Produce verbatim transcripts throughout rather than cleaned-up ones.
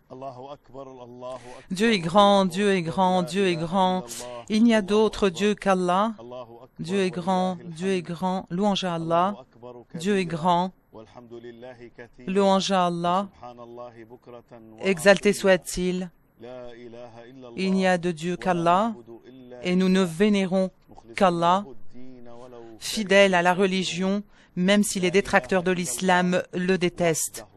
Dieu est grand, Dieu est grand, Dieu est grand. Il n'y a d'autre Dieu qu'Allah. Dieu est grand, Dieu est grand. Louange à Allah. Dieu est grand. Louange à Allah. Exalté soit-il. Il n'y a de Dieu qu'Allah. Et nous ne vénérons qu'Allah, fidèle à la religion, même si les détracteurs de l'islam le détestent.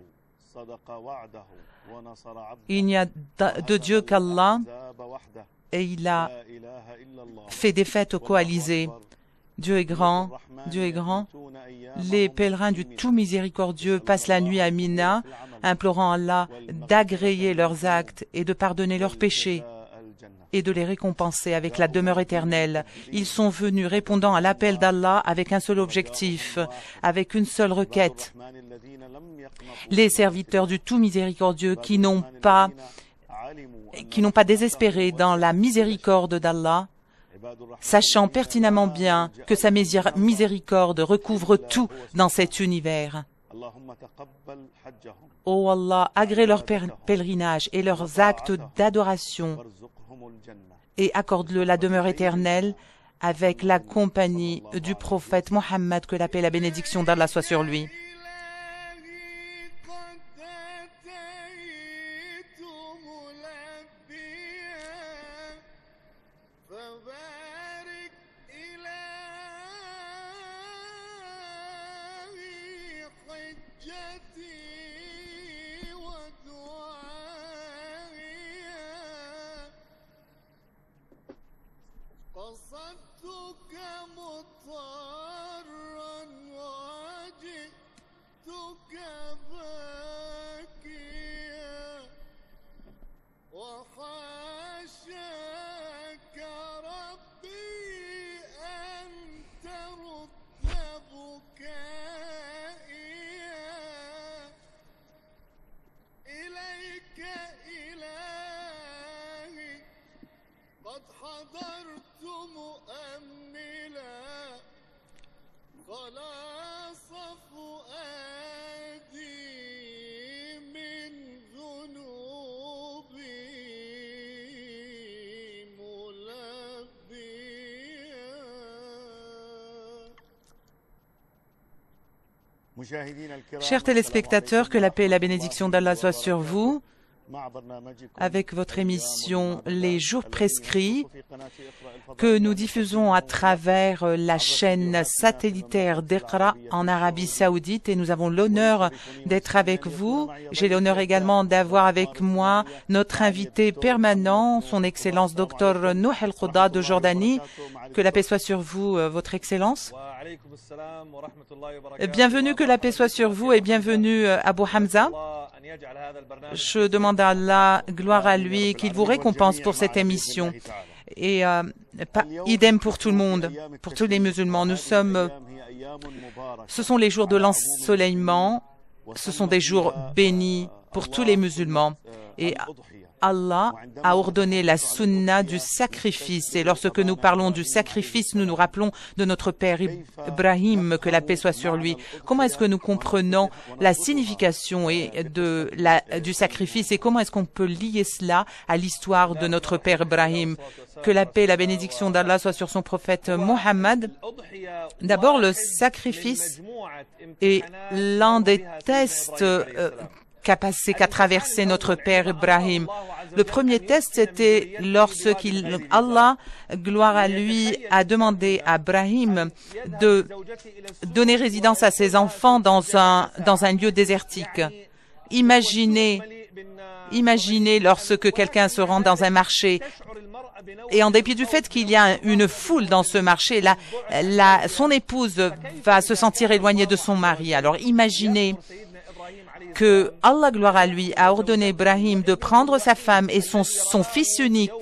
Il n'y a de Dieu qu'Allah et il a fait défaite aux coalisés. Dieu est grand, Dieu est grand. Les pèlerins du tout miséricordieux passent la nuit à Mina, implorant Allah d'agréer leurs actes et de pardonner leurs péchés et de les récompenser avec la demeure éternelle. Ils sont venus répondant à l'appel d'Allah avec un seul objectif, avec une seule requête. Les serviteurs du tout miséricordieux qui n'ont pas, qui n'ont pas désespéré dans la miséricorde d'Allah, sachant pertinemment bien que sa miséricorde recouvre tout dans cet univers. Ô Allah, agrée leur pèlerinage et leurs actes d'adoration et accorde-le la demeure éternelle avec la compagnie du prophète Mohammed, que la paix et la bénédiction d'Allah soit sur lui. قصدتك مضطرا وجئتك باكيا وحاشاك ربي أن ترد بكائيا إليك إلهي قد حضرت مؤملا خلاص فؤادي من ذنوبي ملبيا. Chers téléspectateurs, que la paix et la bénédiction d'Allah soient sur vous. Avec votre émission Les Jours Prescrits, que nous diffusons à travers la chaîne satellitaire d'Iqra en Arabie Saoudite, et nous avons l'honneur d'être avec vous. J'ai l'honneur également d'avoir avec moi notre invité permanent, son Excellence Docteur Nouh El-Khouda de Jordanie. Que la paix soit sur vous, votre Excellence. Bienvenue, que la paix soit sur vous, et bienvenue Abu Hamza. Je demande à Allah, gloire à lui, qu'il vous récompense pour cette émission. Et euh, pas, idem pour tout le monde, pour tous les musulmans. Nous sommes, euh, ce sont les jours de l'ensoleillement, ce sont des jours bénis pour tous les musulmans. Et Allah a ordonné la sunna du sacrifice. Et lorsque nous parlons du sacrifice, nous nous rappelons de notre père Ibrahim, que la paix soit sur lui. Comment est-ce que nous comprenons la signification et de la, du sacrifice, et comment est-ce qu'on peut lier cela à l'histoire de notre père Ibrahim? Que la paix et la bénédiction d'Allah soient sur son prophète Mohammed. D'abord, le sacrifice est l'un des tests euh, qu'a passé, qu'a traversé notre père Ibrahim. Le premier test, c'était lorsqu'il, Allah, gloire à lui, a demandé à Ibrahim de donner résidence à ses enfants dans un, dans un lieu désertique. Imaginez, imaginez lorsque quelqu'un se rend dans un marché, et en dépit du fait qu'il y a une foule dans ce marché, la, la, son épouse va se sentir éloignée de son mari. Alors imaginez que Allah, gloire à lui, a ordonné Ibrahim de prendre sa femme et son, son fils unique,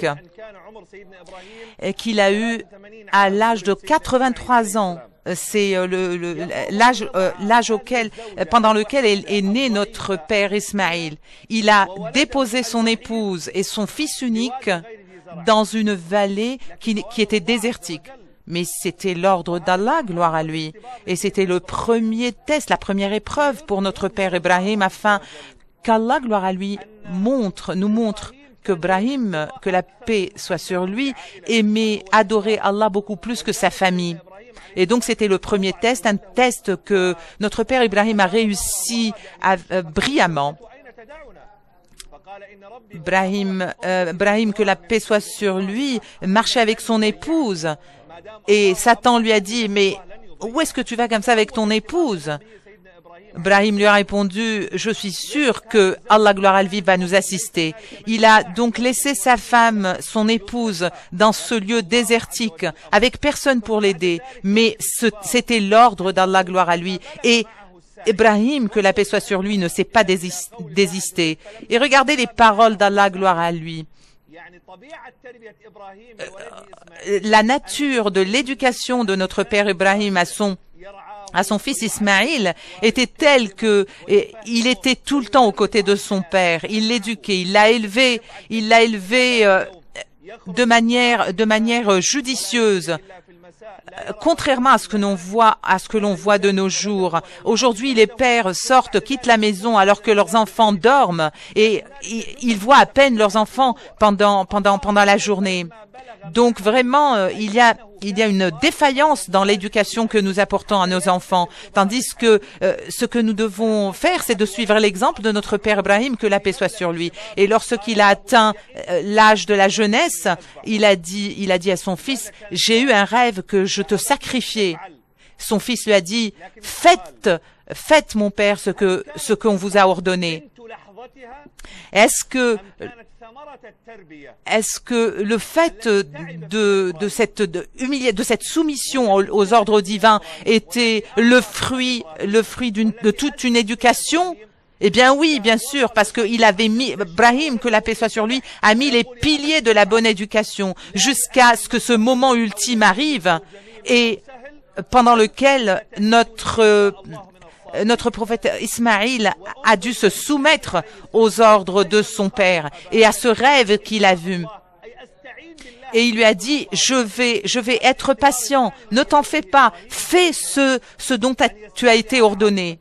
et qu'il a eu à l'âge de quatre-vingt-trois ans. C'est l'âge euh, l'âge auquel, pendant lequel est, est né notre père Ismaïl. Il a déposé son épouse et son fils unique dans une vallée qui, qui était désertique. Mais c'était l'ordre d'Allah, gloire à lui. Et c'était le premier test, la première épreuve pour notre père Ibrahim, afin qu'Allah, gloire à lui, montre, nous montre que Ibrahim, que la paix soit sur lui, aimait adorer Allah beaucoup plus que sa famille. Et donc c'était le premier test, un test que notre père Ibrahim a réussi à, euh, brillamment. Ibrahim, euh, Ibrahim, que la paix soit sur lui, marchait avec son épouse. Et Satan lui a dit, mais où est-ce que tu vas comme ça avec ton épouse? Ibrahim lui a répondu, je suis sûr que Allah, gloire à lui, va nous assister. Il a donc laissé sa femme, son épouse, dans ce lieu désertique, avec personne pour l'aider. Mais c'était l'ordre d'Allah, gloire à lui. Et Ibrahim, que la paix soit sur lui, ne s'est pas désisté. Et regardez les paroles d'Allah, gloire à lui. Euh, la nature de l'éducation de notre père Ibrahim à son à son fils Ismaïl était telle que et, il était tout le temps aux côtés de son père. Il l'éduquait, il l'a élevé, il l'a élevé euh, de manière de manière judicieuse. Contrairement à ce que l'on voit, à ce que l'on voit de nos jours, aujourd'hui les pères sortent, quittent la maison alors que leurs enfants dorment et ils voient à peine leurs enfants pendant pendant pendant la journée. Donc vraiment, euh, il y a il y a une défaillance dans l'éducation que nous apportons à nos enfants, tandis que euh, ce que nous devons faire, c'est de suivre l'exemple de notre père Ibrahim, que la paix soit sur lui. Et lorsqu'il a atteint euh, l'âge de la jeunesse, il a dit, il a dit à son fils, j'ai eu un rêve que je te sacrifiais. Son fils lui a dit, faites, faites mon père ce que ce qu'on vous a ordonné. Est-ce que Est-ce que le fait de, de, cette, de, humili- de cette soumission aux, aux ordres divins était le fruit, le fruit d'une, de toute une éducation? Eh bien oui, bien sûr, parce qu'il avait mis, Ibrahim, que la paix soit sur lui, a mis les piliers de la bonne éducation jusqu'à ce que ce moment ultime arrive et pendant lequel notre Notre prophète Ismaïl a dû se soumettre aux ordres de son père et à ce rêve qu'il a vu. Et il lui a dit, je vais, je vais être patient, ne t'en fais pas, fais ce, ce dont tu as été ordonné.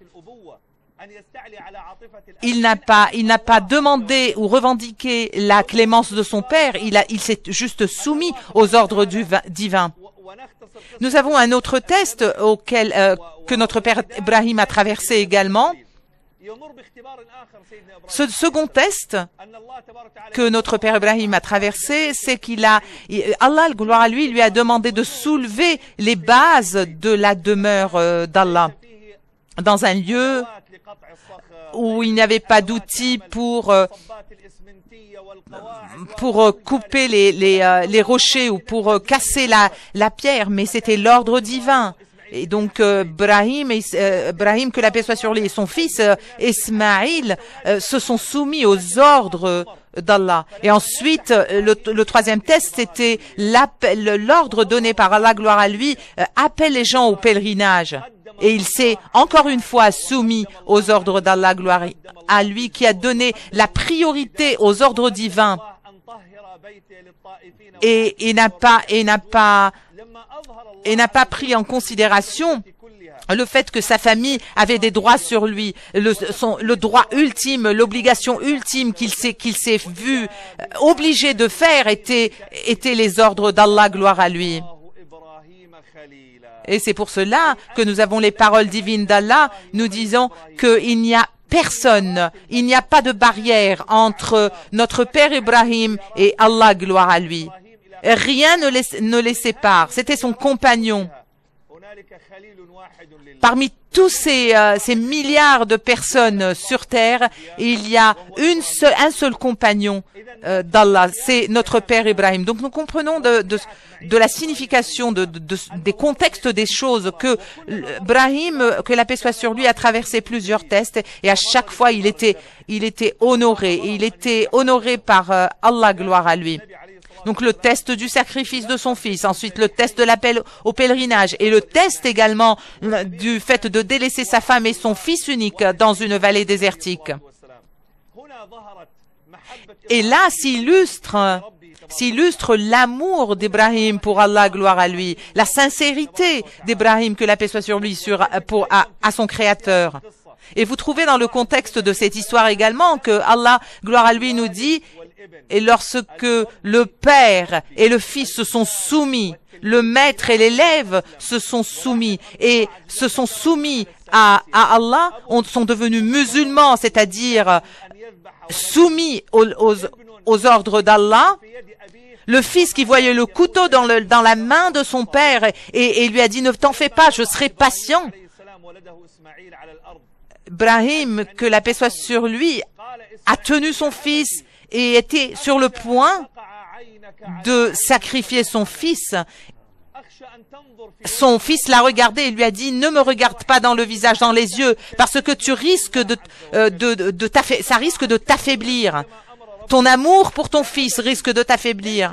Il n'a pas, il n'a pas demandé ou revendiqué la clémence de son père, il a, il s'est juste soumis aux ordres du, divins. Nous avons un autre test auquel, euh, que notre père Ibrahim a traversé également. Ce second test que notre père Ibrahim a traversé, c'est qu'il a, Allah, gloire à lui, lui a demandé de soulever les bases de la demeure euh, d'Allah dans un lieu où il n'y avait pas d'outils pour euh, pour euh, couper les, les, euh, les rochers ou pour euh, casser la, la pierre, mais c'était l'ordre divin. Et donc euh, Ibrahim, euh, Ibrahim, que la paix soit sur lui, et son fils euh, Ismaïl euh, se sont soumis aux ordres d'Allah. Et ensuite, euh, le, le troisième test, c'était l'ordre donné par Allah, gloire à lui, euh, appelle les gens au pèlerinage. Et il s'est encore une fois soumis aux ordres d'Allah, gloire à lui, qui a donné la priorité aux ordres divins et, et n'a pas et n'a pas et n'a pas pris en considération le fait que sa famille avait des droits sur lui, le, son, le droit ultime, l'obligation ultime qu'il s'est qu'il s'est vu obligé de faire était était les ordres d'Allah, gloire à lui. Et c'est pour cela que nous avons les paroles divines d'Allah, nous disons qu'il n'y a personne, il n'y a pas de barrière entre notre père Ibrahim et Allah, gloire à lui. Rien ne les, ne les sépare. C'était son compagnon. Parmi tous ces, euh, ces milliards de personnes sur terre, il y a une seule, un seul compagnon euh, d'Allah, c'est notre père Ibrahim. Donc nous comprenons de, de, de la signification de, de, de, des contextes des choses que Ibrahim, que la paix soit sur lui, a traversé plusieurs tests et à chaque fois il était, il était honoré. Et il était honoré par euh, Allah, gloire à lui. Donc le test du sacrifice de son fils, ensuite le test de l'appel au pèlerinage et le test également du fait de délaisser sa femme et son fils unique dans une vallée désertique. Et là s'illustre s'illustre l'amour d'Ibrahim pour Allah, gloire à lui, la sincérité d'Ibrahim, que la paix soit sur lui, sur, pour, à, à son créateur. Et vous trouvez dans le contexte de cette histoire également que Allah, gloire à lui, nous dit, et lorsque le père et le fils se sont soumis, le maître et l'élève se sont soumis et se sont soumis à, à Allah, on, sont devenus musulmans, c'est-à-dire soumis aux, aux, aux ordres d'Allah. Le fils qui voyait le couteau dans, le, dans la main de son père et, et lui a dit « Ne t'en fais pas, je serai patient ». Ibrahim, que la paix soit sur lui, a tenu son fils et était sur le point de sacrifier son fils. Son fils l'a regardé et lui a dit « Ne me regarde pas dans le visage, dans les yeux, parce que tu risques de, euh, de, de, de ça risque de t'affaiblir. Ton amour pour ton fils risque de t'affaiblir.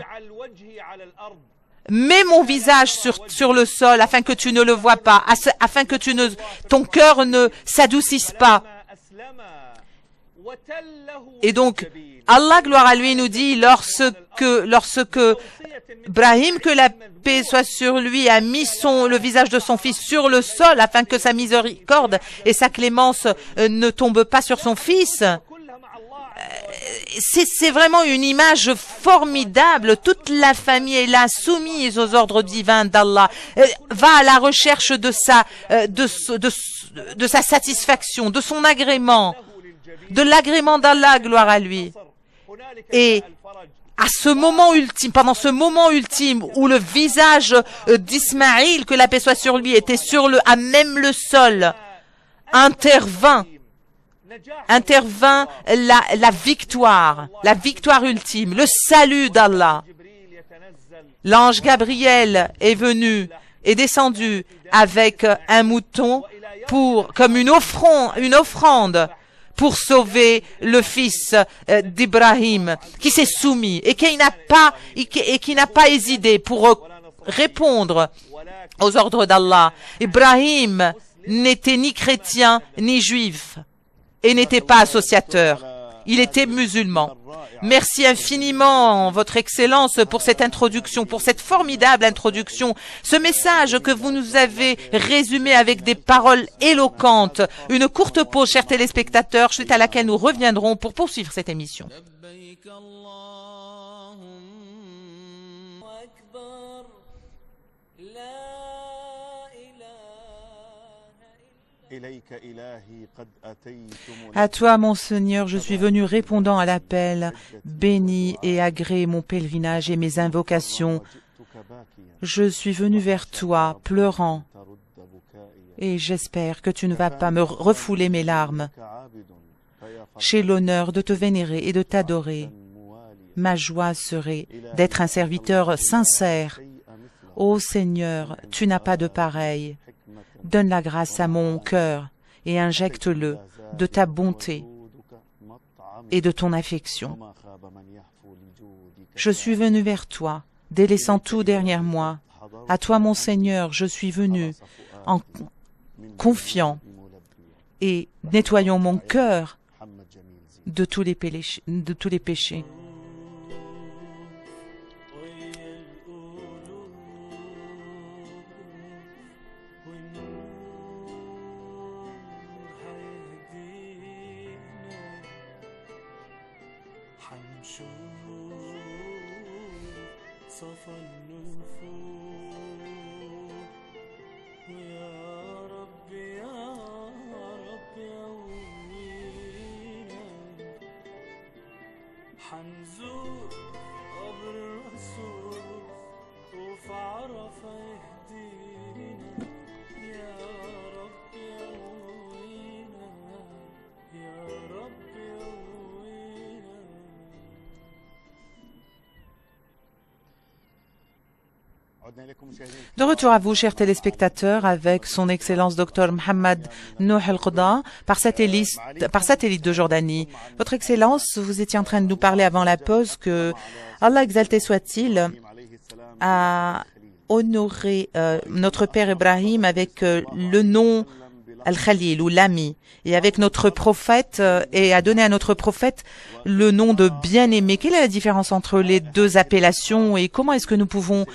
Mets mon visage sur, sur le sol afin que tu ne le vois pas, afin que tu ne, ton cœur ne s'adoucisse pas. » Et donc, Allah, gloire à lui, nous dit, lorsque, lorsque Ibrahim, que la paix soit sur lui, a mis son, le visage de son fils sur le sol afin que sa miséricorde et sa clémence euh, ne tombent pas sur son fils, euh, c'est vraiment une image formidable. Toute la famille est là, soumise aux ordres divins d'Allah, euh, va à la recherche de sa, euh, de, de, de sa satisfaction, de son agrément, de l'agrément d'Allah, gloire à lui. Et à ce moment ultime, pendant ce moment ultime où le visage d'Ismaïl, que la paix soit sur lui, était sur le, à même le sol, intervint, intervint la, la victoire, la victoire ultime, le salut d'Allah. L'ange Gabriel est venu, est descendu avec un mouton pour, comme une offrande, une offrande, pour sauver le fils euh, d'Ibrahim, qui s'est soumis et qui n'a pas et qui, et qui n'a pas hésité pour euh, répondre aux ordres d'Allah. Ibrahim n'était ni chrétien ni juif et n'était pas associateur. Il était musulman. Merci infiniment, Votre Excellence, pour cette introduction, pour cette formidable introduction, ce message que vous nous avez résumé avec des paroles éloquentes. Une courte pause, chers téléspectateurs, suite à laquelle nous reviendrons pour poursuivre cette émission. À toi, mon Seigneur, je suis venu répondant à l'appel. Bénis et agrée mon pèlerinage et mes invocations. Je suis venu vers toi, pleurant, et j'espère que tu ne vas pas me refouler mes larmes. J'ai l'honneur de te vénérer et de t'adorer. Ma joie serait d'être un serviteur sincère. Ô Seigneur, tu n'as pas de pareil. Donne la grâce à mon cœur et injecte-le de ta bonté et de ton affection. Je suis venu vers toi, délaissant tout derrière moi. À toi, mon Seigneur, je suis venu en confiant et nettoyant mon cœur de tous les péchés. De tous les péchés. De retour à vous, chers téléspectateurs, avec son Excellence Docteur Mohammed Nouh Al-Qada, par satellite, par satellite de Jordanie. Votre Excellence, vous étiez en train de nous parler avant la pause que Allah exalté soit-il a honoré euh, notre père Ibrahim avec euh, le nom Al-Khalil ou l'ami, et avec notre prophète, euh, et a donné à notre prophète le nom de bien-aimé. Quelle est la différence entre les deux appellations et comment est-ce que nous pouvons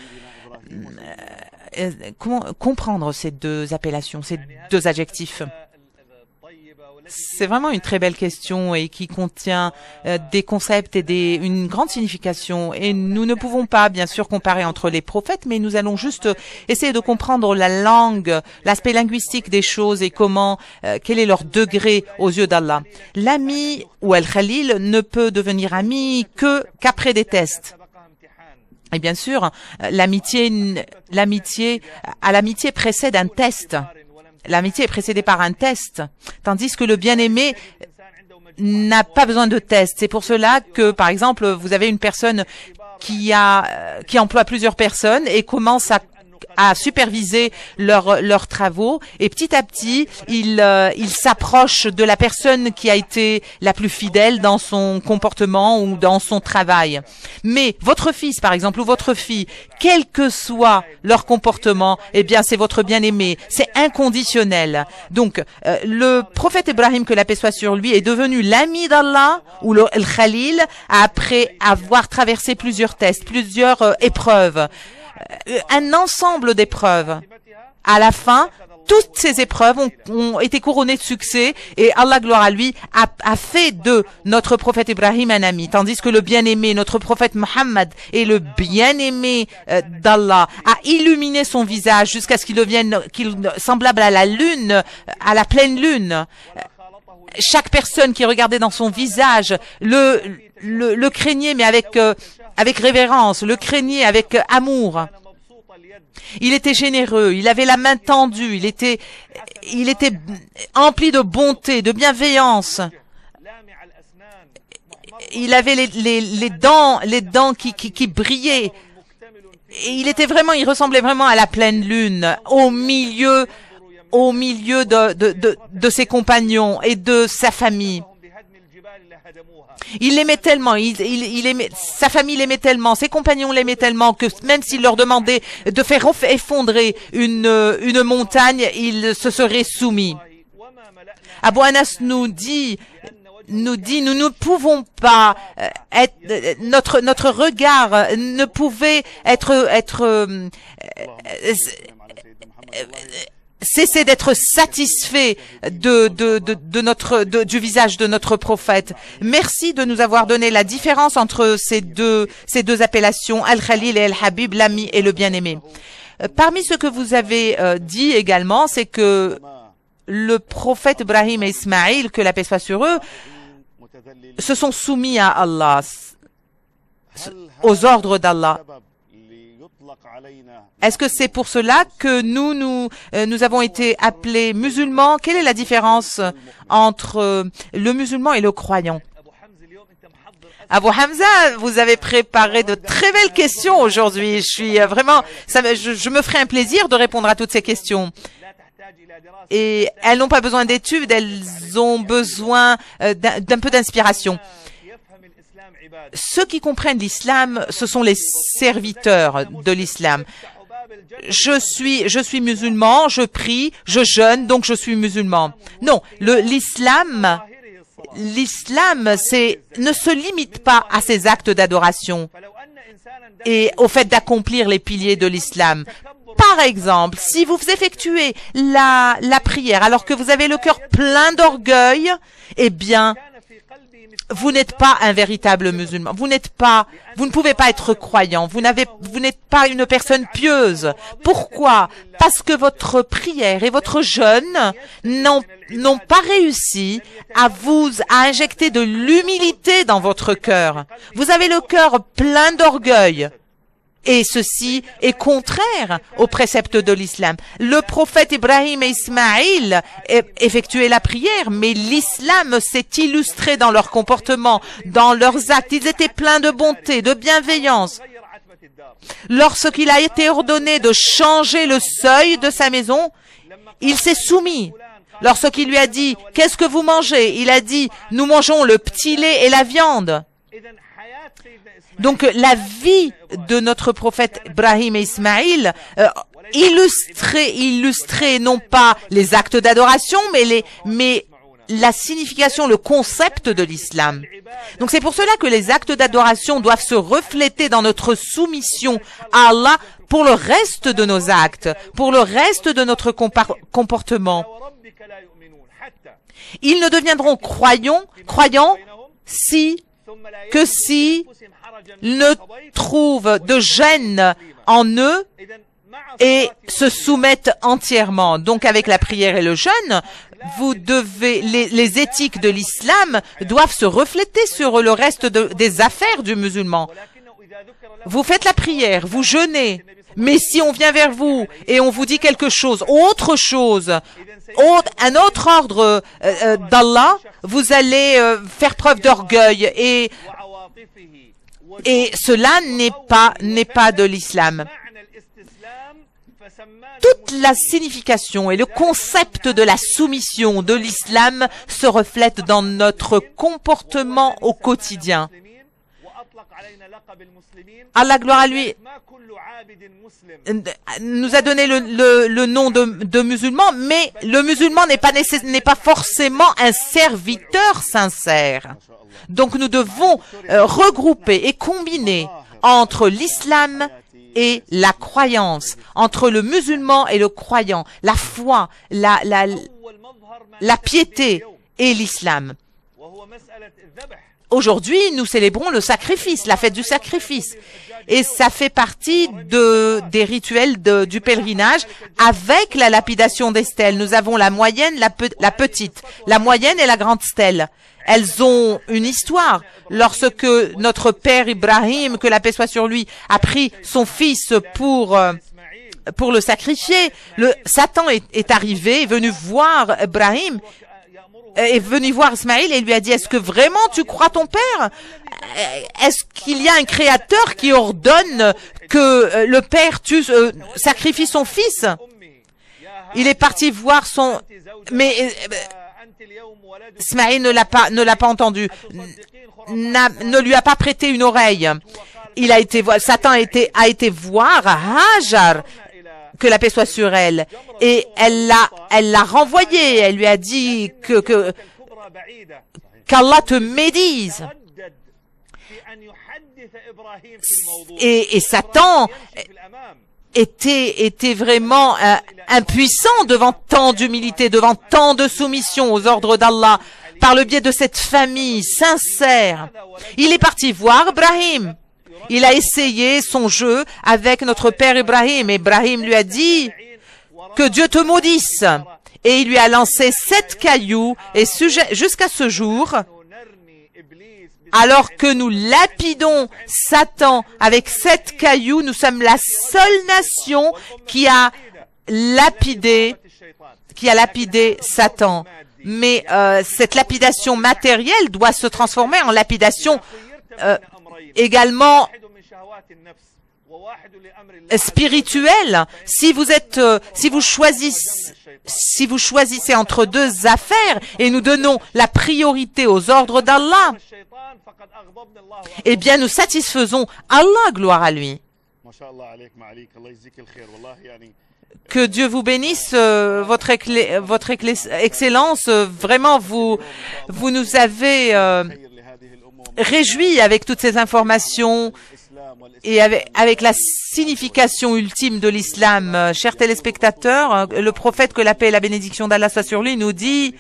euh, comment comprendre ces deux appellations, ces deux adjectifs? C'est vraiment une très belle question et qui contient euh, des concepts et des, une grande signification. Et nous ne pouvons pas, bien sûr, comparer entre les prophètes, mais nous allons juste essayer de comprendre la langue, l'aspect linguistique des choses et comment, euh, quel est leur degré aux yeux d'Allah. L'ami ou Al-Khalil ne peut devenir ami que qu'après des tests. Et bien sûr, l'amitié, l'amitié, à l'amitié précède un test. L'amitié est précédée par un test, tandis que le bien-aimé n'a pas besoin de test. C'est pour cela que, par exemple, vous avez une personne qui a, qui emploie plusieurs personnes et commence à à superviser leurs leurs travaux et petit à petit il euh, il s'approche de la personne qui a été la plus fidèle dans son comportement ou dans son travail. Mais votre fils par exemple ou votre fille, quel que soit leur comportement, eh bien c'est votre bien-aimé, c'est inconditionnel. Donc euh, le prophète Ibrahim, que la paix soit sur lui, est devenu l'ami d'Allah ou le, le Khalil après avoir traversé plusieurs tests, plusieurs euh, épreuves. Un ensemble d'épreuves. À la fin, toutes ces épreuves ont, ont été couronnées de succès et Allah, gloire à lui, a, a fait de notre prophète Ibrahim un ami. Tandis que le bien-aimé, notre prophète Mohammed, est le bien-aimé euh, d'Allah, a illuminé son visage jusqu'à ce qu'il devienne qu'il, semblable à la lune, à la pleine lune. Chaque personne qui regardait dans son visage le, le, le craignait, mais avec... Euh, avec révérence, le craignait avec amour. Il était généreux, il avait la main tendue, il était, il était empli de bonté, de bienveillance. Il avait les, les, les dents, les dents qui, qui, qui brillaient. Et il était vraiment, il ressemblait vraiment à la pleine lune, au milieu, au milieu de, de, de, de ses compagnons et de sa famille. Il l'aimait tellement, il, il, il aimait, sa famille l'aimait tellement, ses compagnons l'aimaient tellement que même s'il leur demandait de faire effondrer une, une montagne, il se serait soumis. Abu Anas nous dit, nous dit, nous ne pouvons pas être, notre, notre regard ne pouvait être, être, euh, euh, cesser d'être satisfait de, de, de, de notre, de, du visage de notre prophète. Merci de nous avoir donné la différence entre ces deux, ces deux appellations, Al-Khalil et Al-Habib, l'ami et le bien-aimé. Parmi ce que vous avez euh, dit également, c'est que le prophète Ibrahim et Ismaïl, que la paix soit sur eux, se sont soumis à Allah, aux ordres d'Allah. Est-ce que c'est pour cela que nous, nous, euh, nous avons été appelés musulmans? Quelle est la différence entre euh, le musulman et le croyant? Abu Hamza, vous avez préparé de très belles questions aujourd'hui. Je suis euh, vraiment, ça, je, je me ferai un plaisir de répondre à toutes ces questions. Et elles n'ont pas besoin d'études, elles ont besoin euh, d'un, d'un peu d'inspiration. Ceux qui comprennent l'islam, ce sont les serviteurs de l'islam. Je suis, je suis musulman, je prie, je jeûne, donc je suis musulman. Non, le, l'islam, l'islam, c'est, ne se limite pas à ces actes d'adoration et au fait d'accomplir les piliers de l'islam. Par exemple, si vous effectuez la, la prière alors que vous avez le cœur plein d'orgueil, eh bien, vous n'êtes pas un véritable musulman. Vous n'êtes pas, vous ne pouvez pas être croyant. Vous n'avez, vous n'êtes pas une personne pieuse. Pourquoi? Parce que votre prière et votre jeûne n'ont, n'ont pas réussi à vous, à injecter de l'humilité dans votre cœur. Vous avez le cœur plein d'orgueil. Et ceci est contraire aux préceptes de l'islam. Le prophète Ibrahim et Ismaïl effectuaient la prière, mais l'islam s'est illustré dans leur comportement, dans leurs actes. Ils étaient pleins de bonté, de bienveillance. Lorsqu'il a été ordonné de changer le seuil de sa maison, il s'est soumis. Lorsqu'il lui a dit « Qu'est-ce que vous mangez ?» Il a dit « Nous mangeons le petit lait et la viande. » Donc la vie de notre prophète Ibrahim et Ismaïl euh, illustrait, illustrait non pas les actes d'adoration, mais les, mais la signification, le concept de l'islam. Donc c'est pour cela que les actes d'adoration doivent se refléter dans notre soumission à Allah pour le reste de nos actes, pour le reste de notre comportement. Ils ne deviendront croyants, croyants si, que si ne trouvent de gêne en eux et se soumettent entièrement. Donc avec la prière et le jeûne, vous devez, les, les éthiques de l'islam doivent se refléter sur le reste de, des affaires du musulman. Vous faites la prière, vous jeûnez, mais si on vient vers vous et on vous dit quelque chose, autre chose, autre, un autre ordre euh, euh, d'Allah, vous allez euh, faire preuve d'orgueil et, et cela n'est pas, n'est pas de l'islam. Toute la signification et le concept de la soumission de l'islam se reflètent dans notre comportement au quotidien. Allah, gloire à lui, nous a donné le, le, le nom de, de musulman, mais le musulman n'est pas, n'est pas forcément un serviteur sincère. Donc nous devons euh, regrouper et combiner entre l'islam et la croyance, entre le musulman et le croyant, la foi, la, la, la piété et l'islam. Aujourd'hui, nous célébrons le sacrifice, la fête du sacrifice. Et ça fait partie de, des rituels de, du pèlerinage avec la lapidation des stèles. Nous avons la moyenne, la, pe, la petite, la moyenne et la grande stèle. Elles ont une histoire. Lorsque notre père Ibrahim, que la paix soit sur lui, a pris son fils pour, euh, pour le sacrifier, le Satan est, est arrivé, est venu voir Ibrahim, est venu voir Ismaïl et lui a dit, est-ce que vraiment tu crois ton père? Est-ce qu'il y a un créateur qui ordonne que le père tue, euh, sacrifie son fils? Il est parti voir son... Mais euh, Ismaïl ne l'a pas, ne l'a pas entendu, ne lui a pas prêté une oreille. Il a été, Satan a été, a été voir Hajar, que la paix soit sur elle, et elle l'a, elle l'a renvoyé. Elle lui a dit que, que qu'Allah te médise. Et, et Satan était, était vraiment euh, impuissant devant tant d'humilité, devant tant de soumission aux ordres d'Allah, par le biais de cette famille sincère. Il est parti voir Ibrahim. Il a essayé son jeu avec notre père Ibrahim. Ibrahim lui a dit que Dieu te maudisse. Et il lui a lancé sept cailloux. Et jusqu'à ce jour, alors que nous lapidons Satan avec sept cailloux, nous sommes la seule nation qui a lapidé, qui a lapidé Satan. Mais euh, cette lapidation matérielle doit se transformer en lapidation euh, également spirituelle. Si vous êtes, euh, si vous choisissez, si vous choisissez entre deux affaires et nous donnons la priorité aux ordres d'Allah, eh bien nous satisfaisons Allah, gloire à lui. Que Dieu vous bénisse, euh, votre, éclé, votre éclé, excellence. Euh, vraiment, vous, vous nous avez euh, réjouis avec toutes ces informations et avec, avec la signification ultime de l'islam. Euh, chers téléspectateurs, euh, le prophète, que la paix et la bénédiction d'Allah soient sur lui, nous dit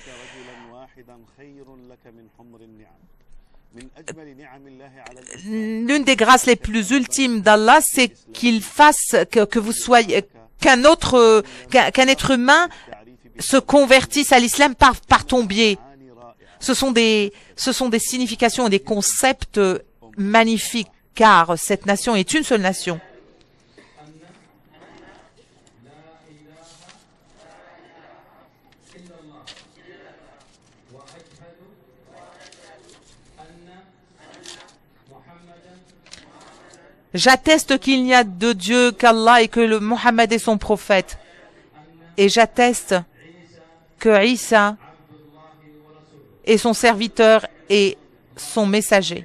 l'une des grâces les plus ultimes d'Allah, c'est qu'il fasse que, que vous soyez, qu'un autre, qu'un qu'un être humain se convertisse à l'islam par, par ton biais. Ce sont des, ce sont des significations et des concepts magnifiques, car cette nation est une seule nation. J'atteste qu'il n'y a de Dieu qu'Allah et que le Mohammed est son prophète. Et j'atteste que Isa est son serviteur et son messager.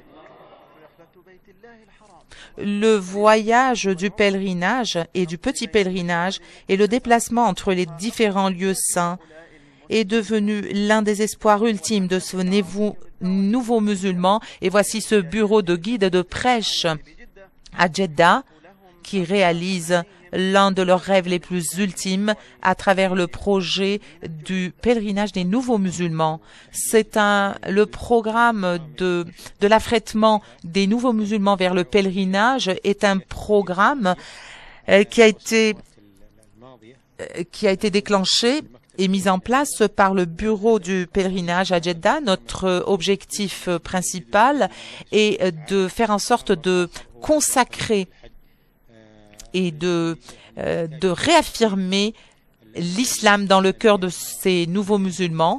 Le voyage du pèlerinage et du petit pèlerinage et le déplacement entre les différents lieux saints est devenu l'un des espoirs ultimes de ce nouveau musulman. Et voici ce bureau de guide et de prêche à Jeddah qui réalisent l'un de leurs rêves les plus ultimes à travers le projet du pèlerinage des nouveaux musulmans. C'est un le programme de de l'affrètement des nouveaux musulmans vers le pèlerinage est un programme euh, qui a été euh, qui a été déclenché et mis en place par le bureau du pèlerinage à Jeddah. Notre objectif principal est de faire en sorte de consacrer et de, euh, de réaffirmer l'islam dans le cœur de ces nouveaux musulmans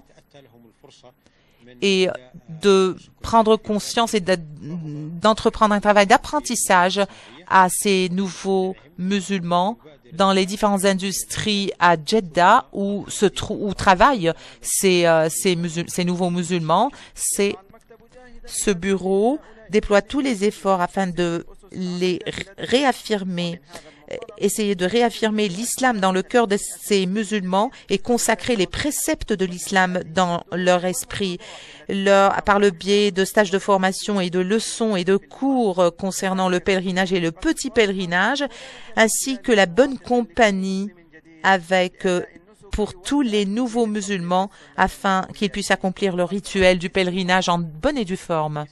et de prendre conscience et d'entreprendre un travail d'apprentissage à ces nouveaux musulmans dans les différentes industries à Jeddah où se où travaillent ces, euh, ces, musul ces nouveaux musulmans. C'est ce bureau déploie tous les efforts afin de les réaffirmer, essayer de réaffirmer l'islam dans le cœur de ces musulmans et consacrer les préceptes de l'islam dans leur esprit, leur, par le biais de stages de formation et de leçons et de cours concernant le pèlerinage et le petit pèlerinage, ainsi que la bonne compagnie avec pour tous les nouveaux musulmans afin qu'ils puissent accomplir le rituel du pèlerinage en bonne et due forme.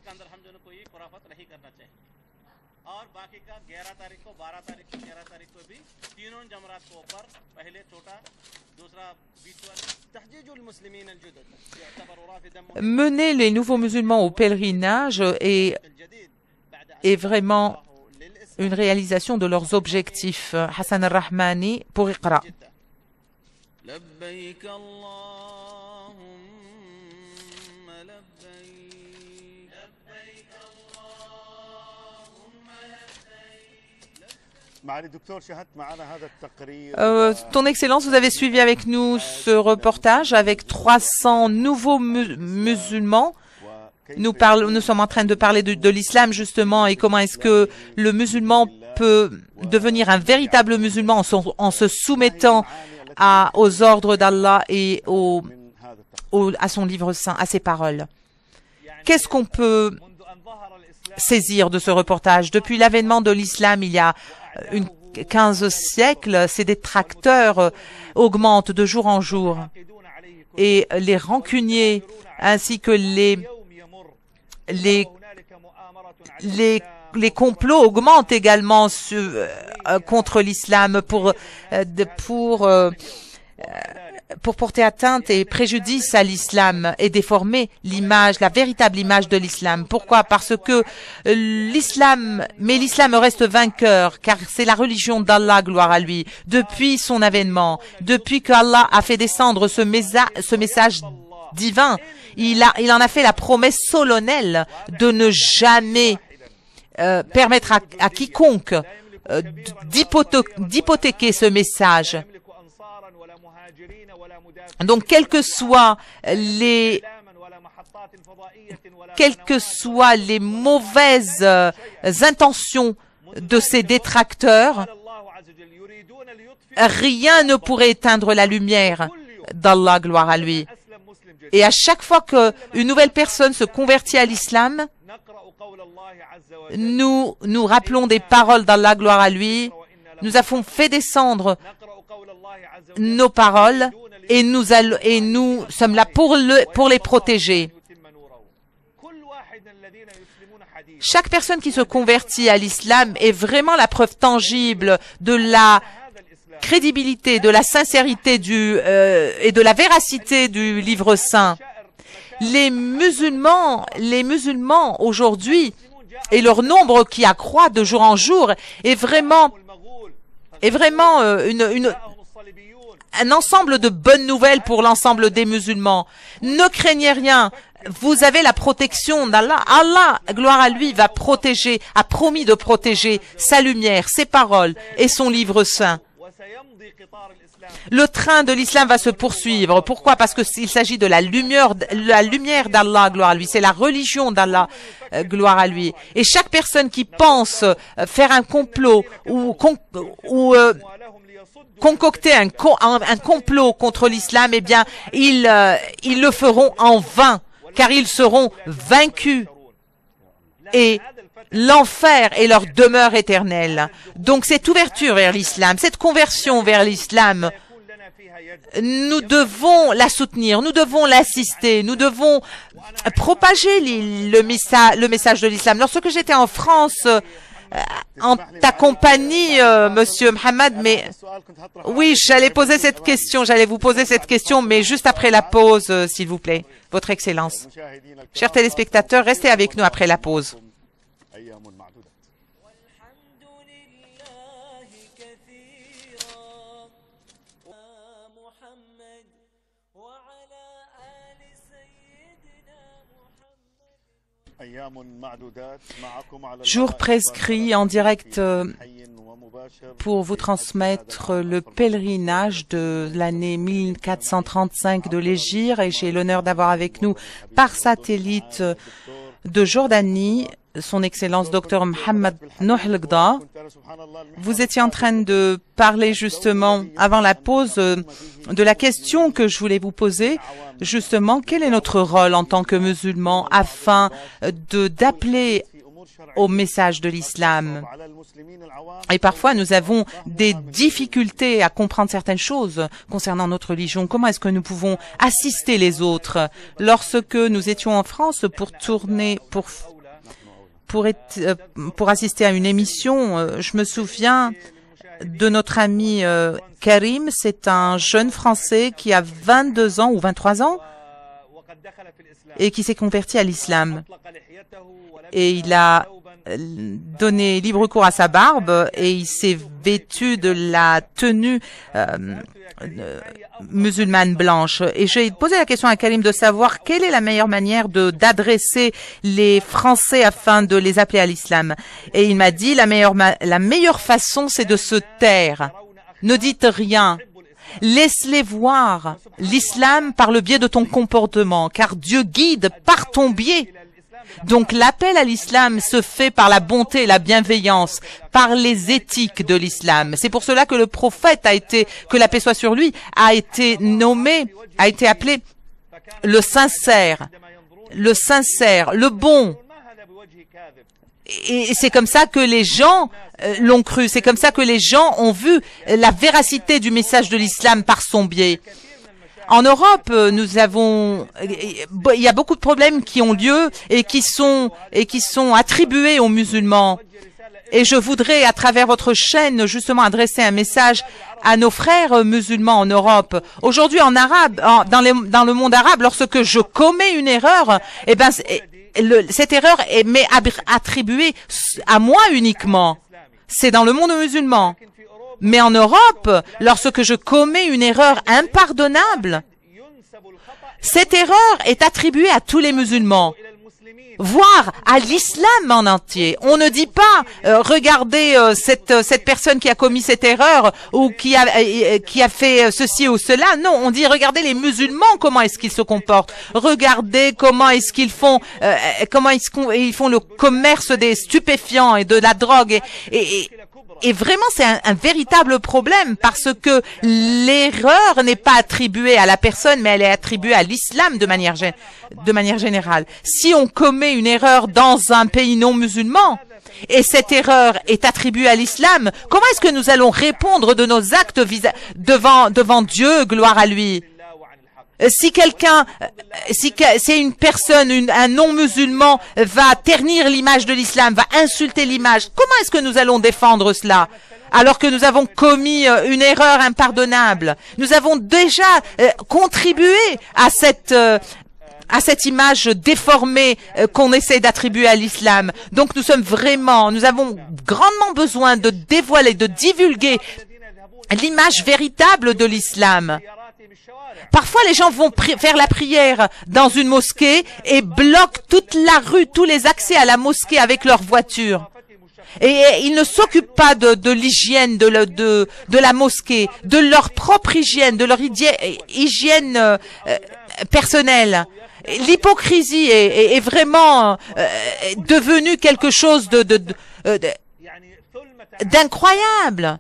Mener les nouveaux musulmans au pèlerinage est, est vraiment une réalisation de leurs objectifs. Hassan al-Rahmani pour Iqra. Euh, Ton Excellence, vous avez suivi avec nous ce reportage avec trois cents nouveaux mu musulmans. Nous, parlons, nous sommes en train de parler de, de l'islam justement et comment est-ce que le musulman peut devenir un véritable musulman en, son, en se soumettant à, aux ordres d'Allah et au, au, à son livre saint, à ses paroles. Qu'est-ce qu'on peut saisir de ce reportage? Depuis l'avènement de l'islam, il y a une quinze siècles, ces détracteurs augmentent de jour en jour et les rancuniers ainsi que les les les, les complots augmentent également sur, euh, contre l'islam pour euh, pour euh, pour porter atteinte et préjudice à l'islam et déformer l'image, la véritable image de l'islam. Pourquoi? Parce que l'islam, mais l'islam reste vainqueur, car c'est la religion d'Allah, gloire à lui, depuis son avènement, depuis qu'Allah a fait descendre ce, ce message divin, il, a, il en a fait la promesse solennelle de ne jamais euh, permettre à, à quiconque euh, d'hypothéquer ce message. Donc, quelles que soient les, quelles que soient les mauvaises euh, intentions de ces détracteurs, rien ne pourrait éteindre la lumière d'Allah, gloire à lui. Et à chaque fois qu'une nouvelle personne se convertit à l'islam, nous nous rappelons des paroles d'Allah, gloire à lui. Nous avons fait descendre nos paroles et nous, allons, et nous sommes là pour, le, pour les protéger. Chaque personne qui se convertit à l'islam est vraiment la preuve tangible de la crédibilité, de la sincérité du, euh, et de la véracité du livre saint. Les musulmans, les musulmans aujourd'hui et leur nombre qui accroît de jour en jour est vraiment, est vraiment euh, une, une un ensemble de bonnes nouvelles pour l'ensemble des musulmans. Ne craignez rien. Vous avez la protection d'Allah. Allah, gloire à lui, va protéger, a promis de protéger sa lumière, ses paroles et son livre saint. Le train de l'islam va se poursuivre. Pourquoi? Parce qu'il s'agit de la lumière, la lumière d'Allah, gloire à lui. C'est la religion d'Allah, euh, gloire à lui. Et chaque personne qui pense euh, faire un complot ou, ou euh, concocter un, un, un complot contre l'islam, eh bien, ils, euh, ils le feront en vain, car ils seront vaincus. et l'enfer est leur demeure éternelle. Donc cette ouverture vers l'islam, cette conversion vers l'islam, nous devons la soutenir, nous devons l'assister, nous devons propager le, messa le message de l'islam. Lorsque j'étais en France, euh, en ta compagnie, euh, Monsieur Mohamed, mais oui, j'allais poser cette question, j'allais vous poser cette question, mais juste après la pause, euh, s'il vous plaît, Votre Excellence. Chers téléspectateurs, restez avec nous après la pause. Jour prescrit en direct euh, pour vous transmettre le pèlerinage de l'année mille quatre cent trente-cinq de l'Hégire, et j'ai l'honneur d'avoir avec nous par satellite de Jordanie son Excellence Docteur Mohamed Nouh El-Gda. Vous étiez en train de parler justement avant la pause de la question que je voulais vous poser. Justement, quel est notre rôle en tant que musulmans afin de d'appeler au message de l'islam? Et parfois, nous avons des difficultés à comprendre certaines choses concernant notre religion. Comment est-ce que nous pouvons assister les autres? Lorsque nous étions en France pour tourner, pour pour être, pour assister à une émission, je me souviens de notre ami euh, Karim. C'est un jeune Français qui a vingt-deux ans ou vingt-trois ans et qui s'est converti à l'islam. Et il a donné libre cours à sa barbe et il s'est vêtu de la tenue euh, euh, musulmane blanche. Et j'ai posé la question à Karim de savoir quelle est la meilleure manière de d'adresser les Français afin de les appeler à l'islam. Et il m'a dit la meilleure, la meilleure façon, c'est de se taire. Ne dites rien. Laisse-les voir l'islam par le biais de ton comportement, car Dieu guide par ton biais. Donc l'appel à l'islam se fait par la bonté et la bienveillance, par les éthiques de l'islam. C'est pour cela que le prophète a été, que la paix soit sur lui, a été nommé, a été appelé le sincère, le sincère, le bon. Et c'est comme ça que les gens euh, l'ont cru, c'est comme ça que les gens ont vu la véracité du message de l'islam par son biais. En Europe, nous avons, il y a beaucoup de problèmes qui ont lieu et qui sont, et qui sont attribués aux musulmans. Et je voudrais, à travers votre chaîne, justement adresser un message à nos frères musulmans en Europe. Aujourd'hui, en arabe, en, dans, les, dans le monde arabe, lorsque je commets une erreur, eh ben, le, cette erreur est mais attribuée à moi uniquement. C'est dans le monde musulman. Mais en Europe, lorsque je commets une erreur impardonnable, cette erreur est attribuée à tous les musulmans, voire à l'islam en entier. On ne dit pas euh, regardez euh, cette cette personne qui a commis cette erreur ou qui a euh, qui a fait ceci ou cela. Non, on dit regardez les musulmans, comment est-ce qu'ils se comportent. Regardez comment est-ce qu'ils font euh, comment est-ce qu'ils font le commerce des stupéfiants et de la drogue et, et Et vraiment, c'est un, un véritable problème parce que l'erreur n'est pas attribuée à la personne, mais elle est attribuée à l'islam de manière, de manière générale. Si on commet une erreur dans un pays non musulman et cette erreur est attribuée à l'islam, comment est-ce que nous allons répondre de nos actes devant, devant Dieu, gloire à lui? Si quelqu'un, si c'est une personne, une, un non-musulman va ternir l'image de l'islam, va insulter l'image, comment est-ce que nous allons défendre cela alors que nous avons commis une erreur impardonnable? Nous avons déjà euh, contribué à cette euh, à cette image déformée euh, qu'on essaie d'attribuer à l'islam. Donc nous sommes vraiment, nous avons grandement besoin de dévoiler, de divulguer l'image véritable de l'islam. Parfois, les gens vont faire la prière dans une mosquée et bloquent toute la rue, tous les accès à la mosquée avec leur voiture. Et, et ils ne s'occupent pas de, de l'hygiène de, le, de, de la mosquée, de leur propre hygiène, de leur hygiène, hygiène euh, personnelle. L'hypocrisie est, est, est vraiment euh, devenue quelque chose de... de, de, de d'incroyable.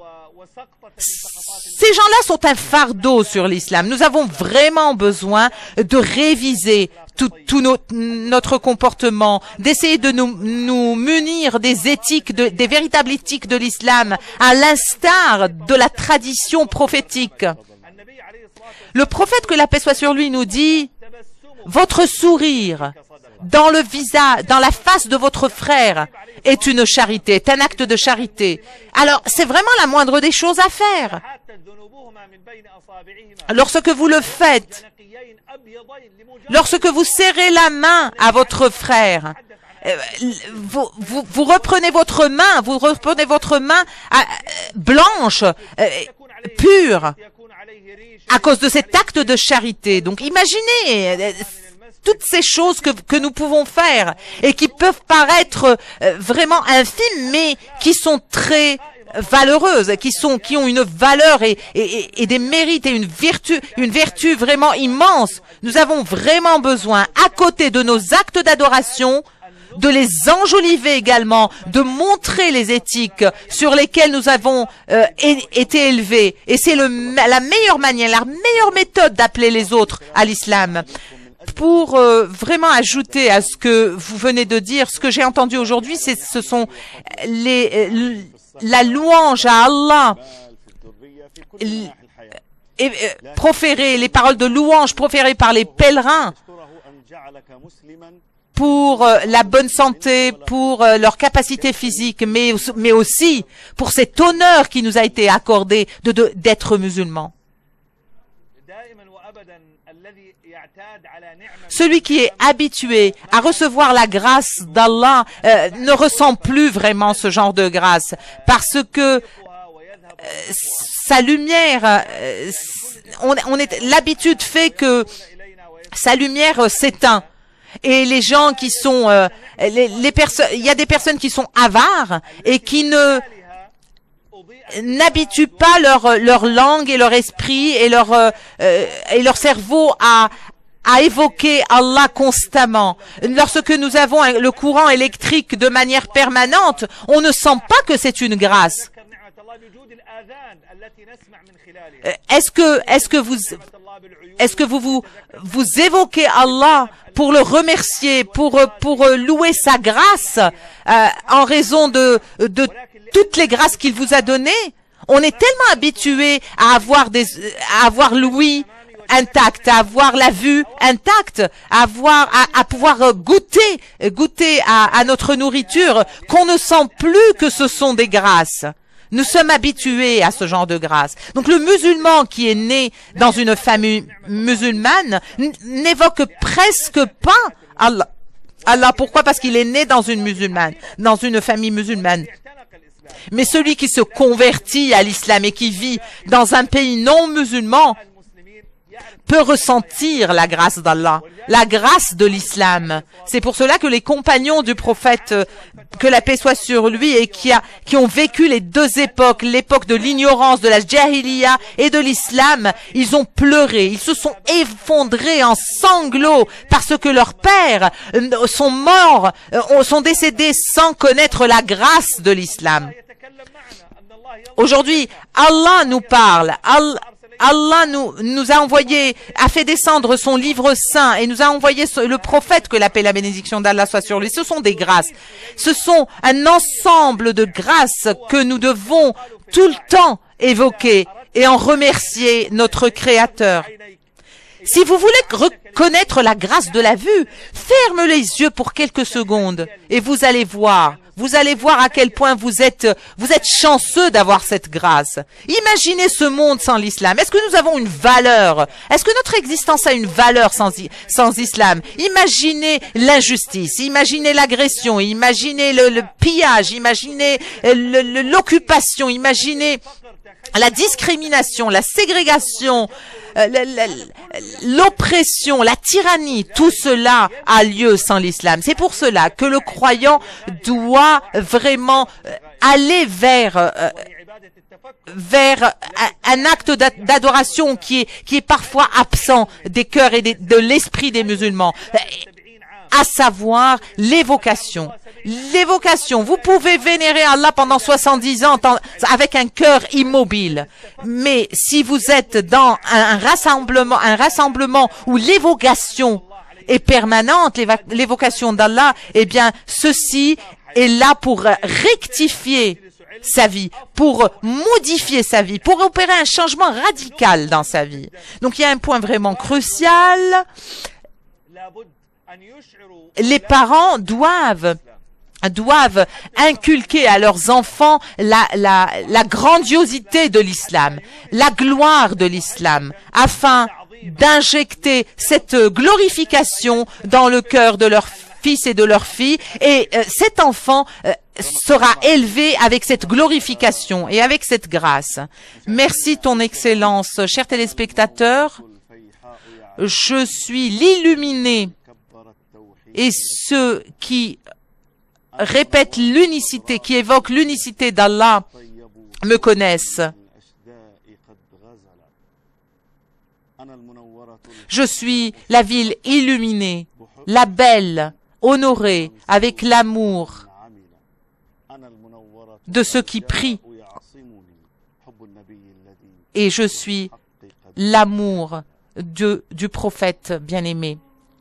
Ces gens-là sont un fardeau sur l'islam. Nous avons vraiment besoin de réviser tout, tout no, notre comportement, d'essayer de nous, nous munir des éthiques, de, des véritables éthiques de l'islam, à l'instar de la tradition prophétique. Le prophète, que la paix soit sur lui, nous dit: votre sourire dans le visage, dans la face de votre frère est une charité, est un acte de charité. Alors, c'est vraiment la moindre des choses à faire. Lorsque vous le faites, lorsque vous serrez la main à votre frère, vous, vous, vous reprenez votre main, vous reprenez votre main à, blanche, euh, pure, à cause de cet acte de charité. Donc, imaginez toutes ces choses que, que nous pouvons faire et qui peuvent paraître euh, vraiment infimes, mais qui sont très valeureuses, qui sont, qui ont une valeur et, et, et des mérites et une vertu, une vertu vraiment immense. Nous avons vraiment besoin, à côté de nos actes d'adoration, de les enjoliver également, de montrer les éthiques sur lesquelles nous avons euh, été élevés. Et c'est le, la meilleure manière, la meilleure méthode d'appeler les autres à l'islam. Pour euh, vraiment ajouter à ce que vous venez de dire, ce que j'ai entendu aujourd'hui, c'est ce sont les la louange à Allah, et, et, proférée, les paroles de louange proférées par les pèlerins pour euh, la bonne santé, pour euh, leur capacité physique, mais, mais aussi pour cet honneur qui nous a été accordé de, de, d'être musulmans. Celui qui est habitué à recevoir la grâce d'Allah euh, ne ressent plus vraiment ce genre de grâce, parce que euh, sa lumière, euh, on, on est, l'habitude fait que sa lumière euh, s'éteint. Et les gens qui sont, euh, les, les personnes, il y a des personnes qui sont avares et qui ne n'habituent pas leur leur langue et leur esprit et leur euh, et leur cerveau à à évoquer Allah constamment. Lorsque nous avons le courant électrique de manière permanente, on ne sent pas que c'est une grâce. Est-ce que est-ce que vous est-ce que vous vous vous évoquez Allah pour le remercier, pour pour louer sa grâce euh, en raison de de toutes les grâces qu'il vous a données? On est tellement habitué à avoir des à avoir l'ouïe intacte, à avoir la vue intacte, à avoir à, à pouvoir goûter goûter à, à notre nourriture qu'on ne sent plus que ce sont des grâces. Nous sommes habitués à ce genre de grâce. Donc le musulman qui est né dans une famille musulmane n'évoque presque pas Allah. Allah, pourquoi? Parce qu'il est né dans une musulmane, dans une famille musulmane. Mais celui qui se convertit à l'islam et qui vit dans un pays non musulman peut ressentir la grâce d'Allah, la grâce de l'islam. C'est pour cela que les compagnons du prophète, que la paix soit sur lui, et qui, a, qui ont vécu les deux époques, l'époque de l'ignorance, de la jahiliya et de l'islam, ils ont pleuré, ils se sont effondrés en sanglots parce que leurs pères sont morts, sont décédés sans connaître la grâce de l'islam. Aujourd'hui, Allah nous parle, Allah, Allah nous, nous a envoyé, a fait descendre son livre saint et nous a envoyé le prophète, que la paix et la bénédiction d'Allah soit sur lui. Ce sont des grâces. Ce sont un ensemble de grâces que nous devons tout le temps évoquer et en remercier notre Créateur. Si vous voulez reconnaître la grâce de la vue, ferme les yeux pour quelques secondes et vous allez voir. Vous allez voir à quel point vous êtes, vous êtes chanceux d'avoir cette grâce. Imaginez ce monde sans l'islam. Est-ce que nous avons une valeur? Est-ce que notre existence a une valeur sans, sans islam? Imaginez l'injustice, imaginez l'agression, imaginez le, le pillage, imaginez l'occupation, imaginez la discrimination, la ségrégation, l'oppression, la tyrannie, tout cela a lieu sans l'islam. C'est pour cela que le croyant doit vraiment aller vers vers un acte d'adoration qui est qui est parfois absent des cœurs et des, de l'esprit des musulmans, à savoir l'évocation. L'évocation, vous pouvez vénérer Allah pendant soixante-dix ans avec un cœur immobile. Mais si vous êtes dans un rassemblement, un rassemblement où l'évocation est permanente, l'évocation d'Allah, eh bien, ceci est là pour rectifier sa vie, pour modifier sa vie, pour opérer un changement radical dans sa vie. Donc, il y a un point vraiment crucial. Les parents doivent doivent inculquer à leurs enfants la, la, la grandiosité de l'islam, la gloire de l'islam, afin d'injecter cette glorification dans le cœur de leurs fils et de leurs filles. Et euh, cet enfant euh, sera élevé avec cette glorification et avec cette grâce. Merci, ton Excellence. Chers téléspectateurs, je suis l'illuminé et ceux qui répètent l'unicité, qui évoquent l'unicité d'Allah, me connaissent. Je suis la ville illuminée, la belle, honorée, avec l'amour de ceux qui prient. Et je suis l'amour du prophète bien-aimé.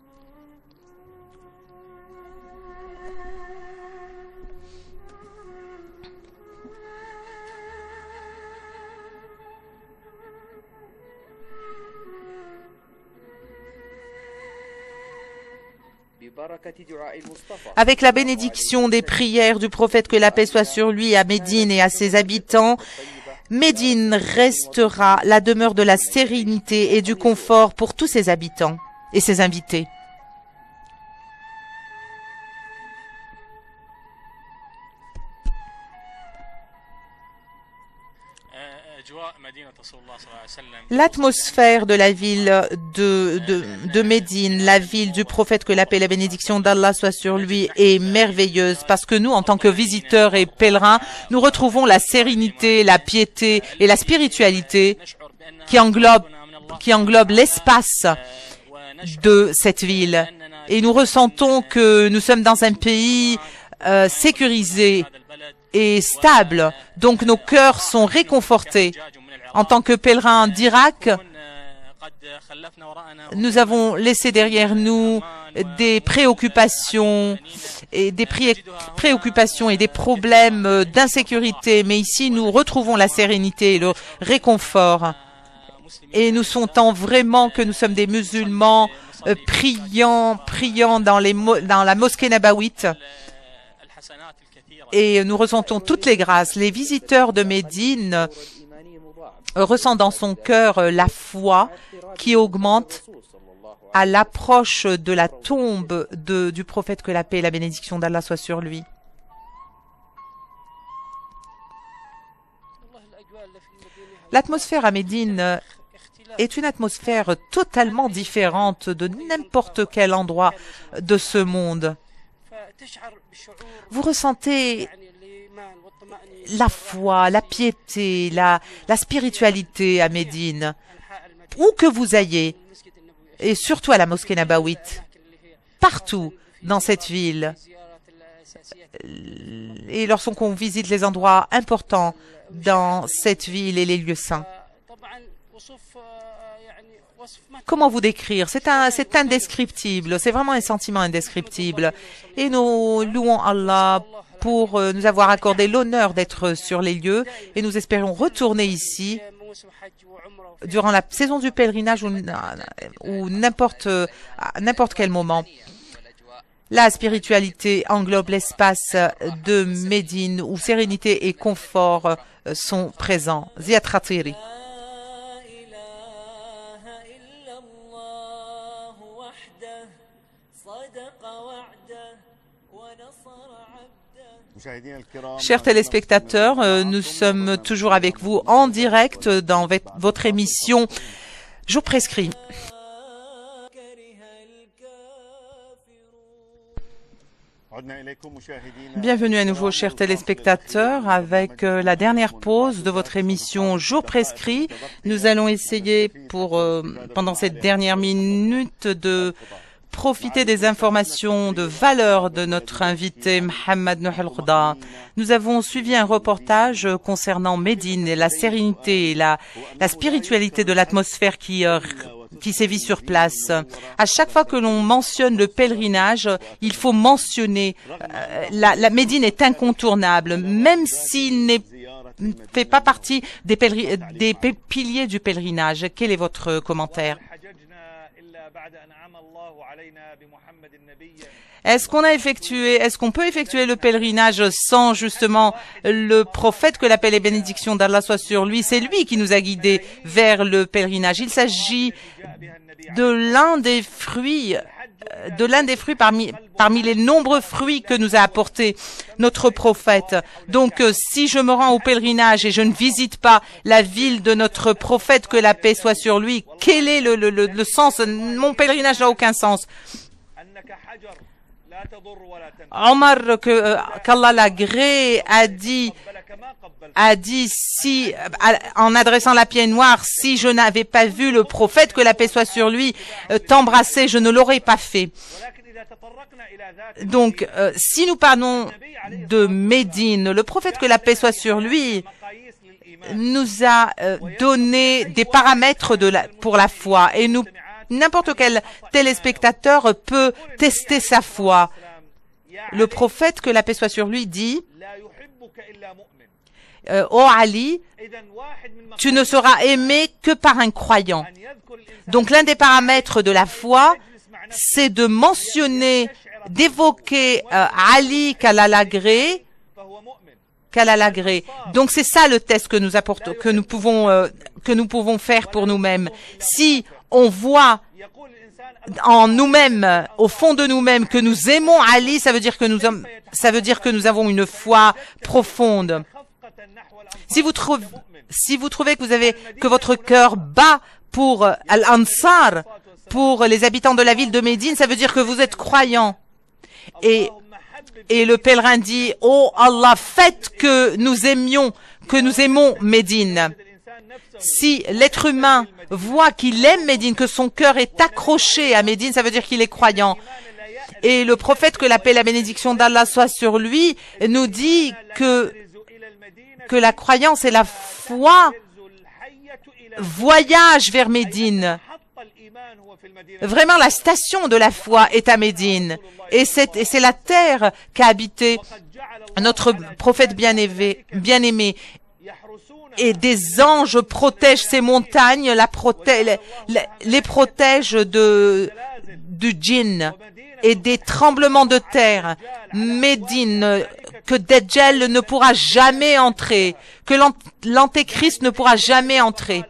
Avec la bénédiction des prières du prophète, que la paix soit sur lui, à Médine et à ses habitants, Médine restera la demeure de la sérénité et du confort pour tous ses habitants et ses invités. L'atmosphère de la ville de, de, de Médine, la ville du prophète, que la paix et la bénédiction d'Allah soit sur lui, est merveilleuse parce que nous, en tant que visiteurs et pèlerins, nous retrouvons la sérénité, la piété et la spiritualité qui englobe, qui englobe l'espace de cette ville. Et nous ressentons que nous sommes dans un pays euh, sécurisé et stable, donc nos cœurs sont réconfortés. En tant que pèlerins d'Irak, nous avons laissé derrière nous des préoccupations et des pré préoccupations et des problèmes d'insécurité, mais ici nous retrouvons la sérénité et le réconfort. Et nous sentons vraiment que nous sommes des musulmans euh, priants, priants dans, les mo dans la mosquée nabawite. Et nous ressentons toutes les grâces. Les visiteurs de Médine ressent dans son cœur la foi qui augmente à l'approche de la tombe de, du prophète, que la paix et la bénédiction d'Allah soient sur lui. L'atmosphère à Médine est une atmosphère totalement différente de n'importe quel endroit de ce monde. Vous ressentez la foi, la piété, la, la spiritualité à Médine, où que vous ayez, et surtout à la mosquée nabawite, partout dans cette ville. Et lorsqu'on visite les endroits importants dans cette ville et les lieux saints. Comment vous décrire? C'est un, c'est indescriptible, c'est vraiment un sentiment indescriptible. Et nous louons Allah pour nous avoir accordé l'honneur d'être sur les lieux, et nous espérons retourner ici durant la saison du pèlerinage ou, ou n'importe n'importe quel moment. La spiritualité englobe l'espace de Médine où sérénité et confort sont présents. Ziad Khatiri. Chers téléspectateurs, euh, nous sommes toujours avec vous en direct dans votre émission Jour prescrit. Bienvenue à nouveau, chers téléspectateurs, avec euh, la dernière pause de votre émission Jour prescrit. Nous allons essayer pour euh, pendant cette dernière minute de profiter des informations de valeur de notre invité Mohamed Nouh El-Ghouda. Nous avons suivi un reportage concernant Médine et la sérénité et la, la spiritualité de l'atmosphère qui euh, qui sévit sur place. À chaque fois que l'on mentionne le pèlerinage, il faut mentionner euh, la, la Médine est incontournable, même s'il n'est fait pas partie des, des piliers du pèlerinage. Quel est votre commentaire? Est-ce qu'on a effectué, est-ce qu'on peut effectuer le pèlerinage sans justement le prophète, que la paix et bénédiction d'Allah soit sur lui? C'est lui qui nous a guidés vers le pèlerinage. Il s'agit de l'un des fruits, de l'un des fruits parmi, parmi les nombreux fruits que nous a apportés notre prophète. Donc, euh, si je me rends au pèlerinage et je ne visite pas la ville de notre prophète, que la paix soit sur lui, quel est le, le, le, le sens? Mon pèlerinage n'a aucun sens. Omar, que euh, qu'Allah l'agrée, a dit a dit si en adressant la pierre noire, si je n'avais pas vu le prophète, que la paix soit sur lui, euh, t'embrasser, je ne l'aurais pas fait. Donc, euh, si nous parlons de Médine, le prophète, que la paix soit sur lui, nous a euh, donné des paramètres de la, pour la foi, et nous n'importe quel téléspectateur peut tester sa foi. Le prophète, que la paix soit sur lui, dit euh, « Ô Ali, tu ne seras aimé que par un croyant. » Donc l'un des paramètres de la foi, c'est de mentionner, d'évoquer euh, Ali qu'Allah l'agrée, qu'Allah l'agrée. Donc c'est ça le test que nous apportons, que nous pouvons, euh, que nous pouvons faire pour nous-mêmes. Si on voit en nous-mêmes, au fond de nous-mêmes, que nous aimons Ali, ça veut dire que nous, ça veut dire que nous avons une foi profonde. Si vous trouvez, si vous trouvez que vous avez, que votre cœur bat pour Al-Ansar, pour les habitants de la ville de Médine, ça veut dire que vous êtes croyant. Et, et le pèlerin dit, oh Allah, faites que nous aimions, que nous aimons Médine. Si l'être humain voit qu'il aime Médine, que son cœur est accroché à Médine, ça veut dire qu'il est croyant. Et le prophète, que la paix et la bénédiction d'Allah soit sur lui, nous dit que, que la croyance et la foi voyagent vers Médine. Vraiment, la station de la foi est à Médine. Et c'est, et c'est la terre qu'a habité notre prophète bien-aimé, bien-aimé. Et des anges protègent ces montagnes, la protège, les, les protègent de, du djinn et des tremblements de terre. Médine, que Dajjal ne pourra jamais entrer, que l'antéchrist ne pourra jamais entrer.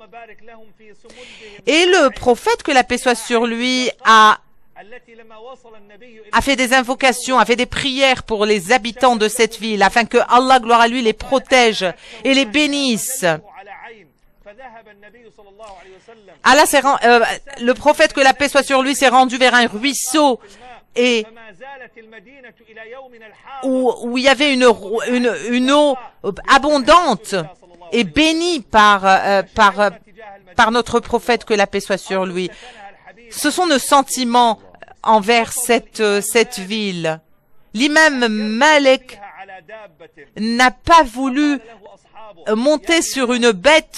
Et le prophète, que la paix soit sur lui, a a fait des invocations, a fait des prières pour les habitants de cette ville, afin que Allah, gloire à lui, les protège et les bénisse. Allah s'est rend, euh, le prophète, que la paix soit sur lui, s'est rendu vers un ruisseau et où, où il y avait une, une, une eau abondante et bénie par, euh, par, par notre prophète, que la paix soit sur lui. Ce sont nos sentiments envers cette, cette ville. L'imam Malik n'a pas voulu monter sur une bête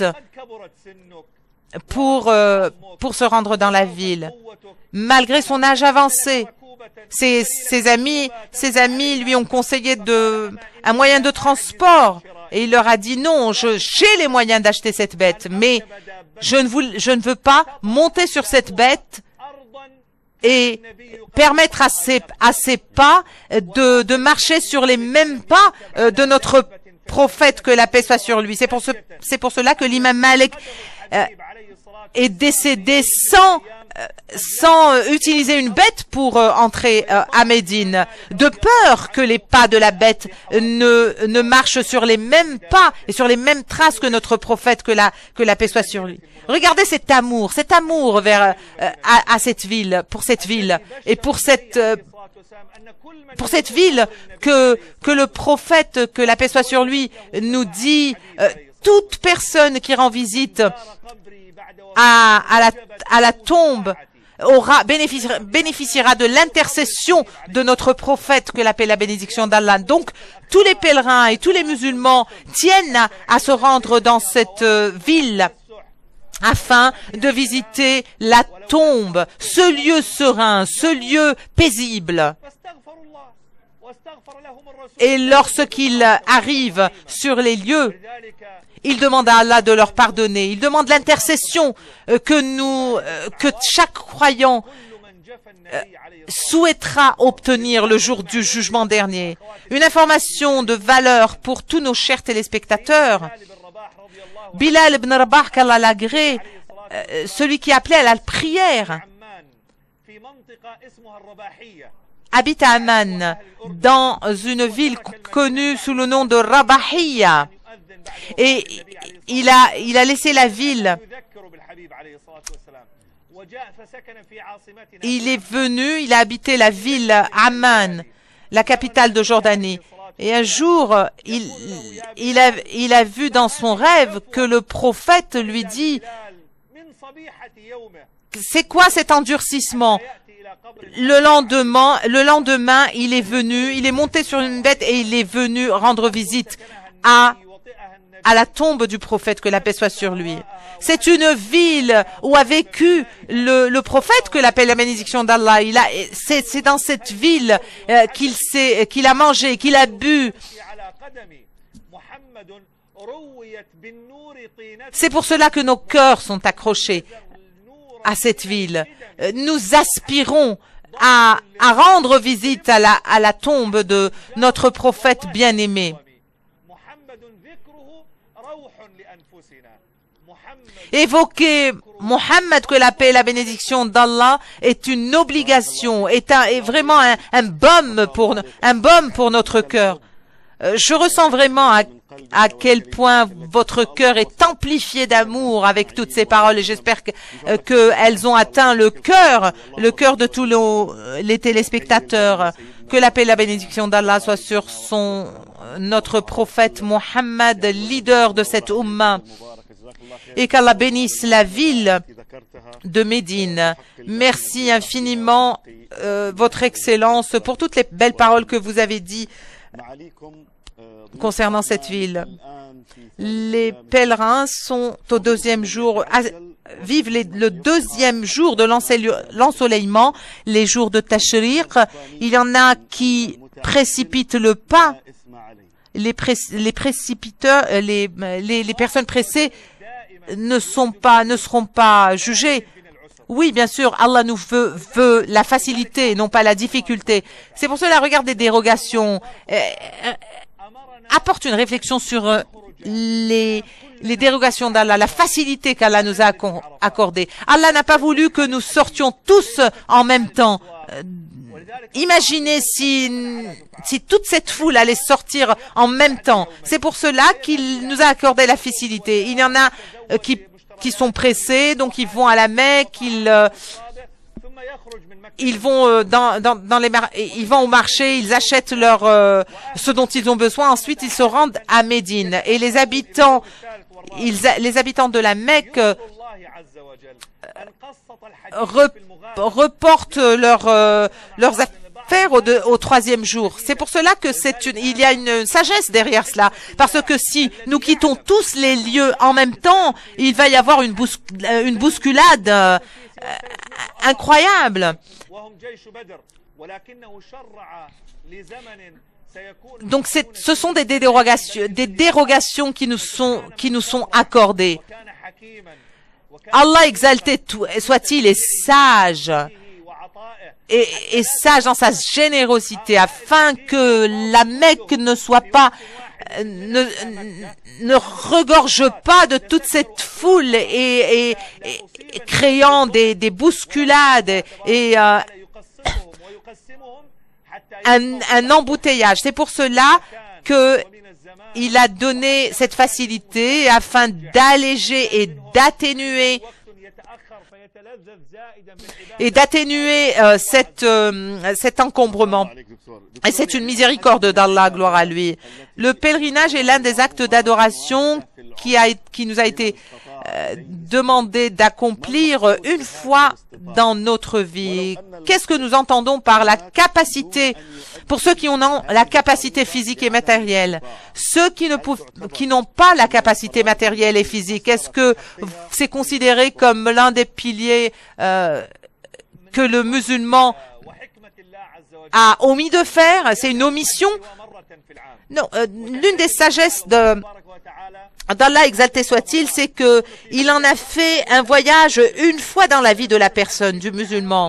pour, euh, pour se rendre dans la ville, malgré son âge avancé. Ses, ses amis, ses amis lui ont conseillé de, un moyen de transport, et il leur a dit non, je, j'ai les moyens d'acheter cette bête, mais je ne, voulais, je ne veux pas monter sur cette bête et permettre à ses, à ses pas de, de marcher sur les mêmes pas de notre prophète, que la paix soit sur lui. C'est pour, ce, c'est pour cela que l'imam Malik euh, est décédé sans, euh, sans utiliser une bête pour euh, entrer euh, à Médine, de peur que les pas de la bête ne, ne marchent sur les mêmes pas et sur les mêmes traces que notre prophète, que la, que la paix soit sur lui. Regardez cet amour, cet amour vers euh, à, à cette ville, pour cette ville et pour cette euh, pour cette ville que que le prophète, que la paix soit sur lui, nous dit euh, toute personne qui rend visite à à la à la tombe aura bénéficiera, bénéficiera de l'intercession de notre prophète, que la paix et la bénédiction d'Allah. Donc, tous les pèlerins et tous les musulmans tiennent à, à se rendre dans cette euh, ville afin de visiter la tombe, ce lieu serein, ce lieu paisible. Et lorsqu'ils arrivent sur les lieux, ils demandent à Allah de leur pardonner. Ils demandent l'intercession que nous, que chaque croyant souhaitera obtenir le jour du jugement dernier. Une information de valeur pour tous nos chers téléspectateurs. Bilal ibn Rabah, qu'Allah l'agrée, celui qui appelait à la prière, habite à Amman, dans une ville connue sous le nom de Rabahiyya. Et il a, il a laissé la ville. Il est venu, il a habité la ville Amman, la capitale de Jordanie. Et un jour, il, il, a, il a vu dans son rêve que le prophète lui dit « C'est quoi cet endurcissement ?» Le lendemain, le lendemain, il est venu, il est monté sur une bête et il est venu rendre visite à à la tombe du prophète, que la paix soit sur lui. C'est une ville où a vécu le, le prophète, que la paix et la bénédiction d'Allah. Il a, c'est, c'est dans cette ville euh, qu'il s'est, qu'il a mangé, qu'il a bu. C'est pour cela que nos cœurs sont accrochés à cette ville. Nous aspirons à, à rendre visite à la, à la tombe de notre prophète bien-aimé. Évoquer Mohammed, que la paix et la bénédiction d'Allah, est une obligation, est, un, est vraiment un, un baume pour, un baume pour notre cœur. Euh, je ressens vraiment à, à quel point votre cœur est amplifié d'amour avec toutes ces paroles, et j'espère que, euh, qu'elles ont atteint le cœur, le cœur de tous nos, les téléspectateurs. Que la paix et la bénédiction d'Allah soit sur son, notre prophète Mohammed, leader de cette Ummah. Et qu'Allah bénisse la ville de Médine. Merci infiniment, euh, Votre Excellence, pour toutes les belles paroles que vous avez dites concernant cette ville. Les pèlerins sont au deuxième jour, à, vivent les, le deuxième jour de l'ensoleillement, les jours de Tashriq. Il y en a qui précipitent le pas. Les, pré, les précipiteurs, les, les, les personnes pressées ne sont pas, ne seront pas jugées. Oui, bien sûr, Allah nous veut, veut la facilité, non pas la difficulté. C'est pour cela, regarde des dérogations. Euh, euh, apporte une réflexion sur euh, les, les dérogations d'Allah, la facilité qu'Allah nous a accordée. Allah n'a pas voulu que nous sortions tous en même temps. Euh, Imaginez si, si toute cette foule allait sortir en même temps. C'est pour cela qu'il nous a accordé la facilité. Il y en a euh, qui, qui sont pressés, donc ils vont à la Mecque, ils, euh, ils vont euh, dans, dans, dans les mar ils vont au marché, ils achètent leur, euh, ce dont ils ont besoin. Ensuite, ils se rendent à Médine. Et les habitants, ils, les habitants de la Mecque euh, re, reportent leur, euh, leurs affaires au, de, au troisième jour. C'est pour cela que c'est une, il y a une sagesse derrière cela. Parce que si nous quittons tous les lieux en même temps, il va y avoir une, bousc une bousculade euh, incroyable. Donc ce sont des dérogations, des dérogations qui nous sont, qui nous sont accordées. Allah exalté soit-il est sage et, et sage dans sa générosité afin que la Mecque ne soit pas ne, ne regorge pas de toute cette foule et, et, et, et créant des, des bousculades et euh, un, un embouteillage. C'est pour cela que il a donné cette facilité afin d'alléger et d'atténuer et d'atténuer euh, cette, euh, cet encombrement. Et c'est une miséricorde d'Allah, gloire à lui. Le pèlerinage est l'un des actes d'adoration qui, a, qui nous a été euh, demandé d'accomplir une fois dans notre vie. Qu'est-ce que nous entendons par la capacité, pour ceux qui ont la capacité physique et matérielle? Ceux qui ne peuvent, qui n'ont pas la capacité matérielle et physique, est-ce que c'est considéré comme l'un des piliers euh, que le musulman a omis de faire? C'est une omission? Non, euh, l'une des sagesses de d'Allah exalté soit-il, c'est que il en a fait un voyage une fois dans la vie de la personne, du musulman.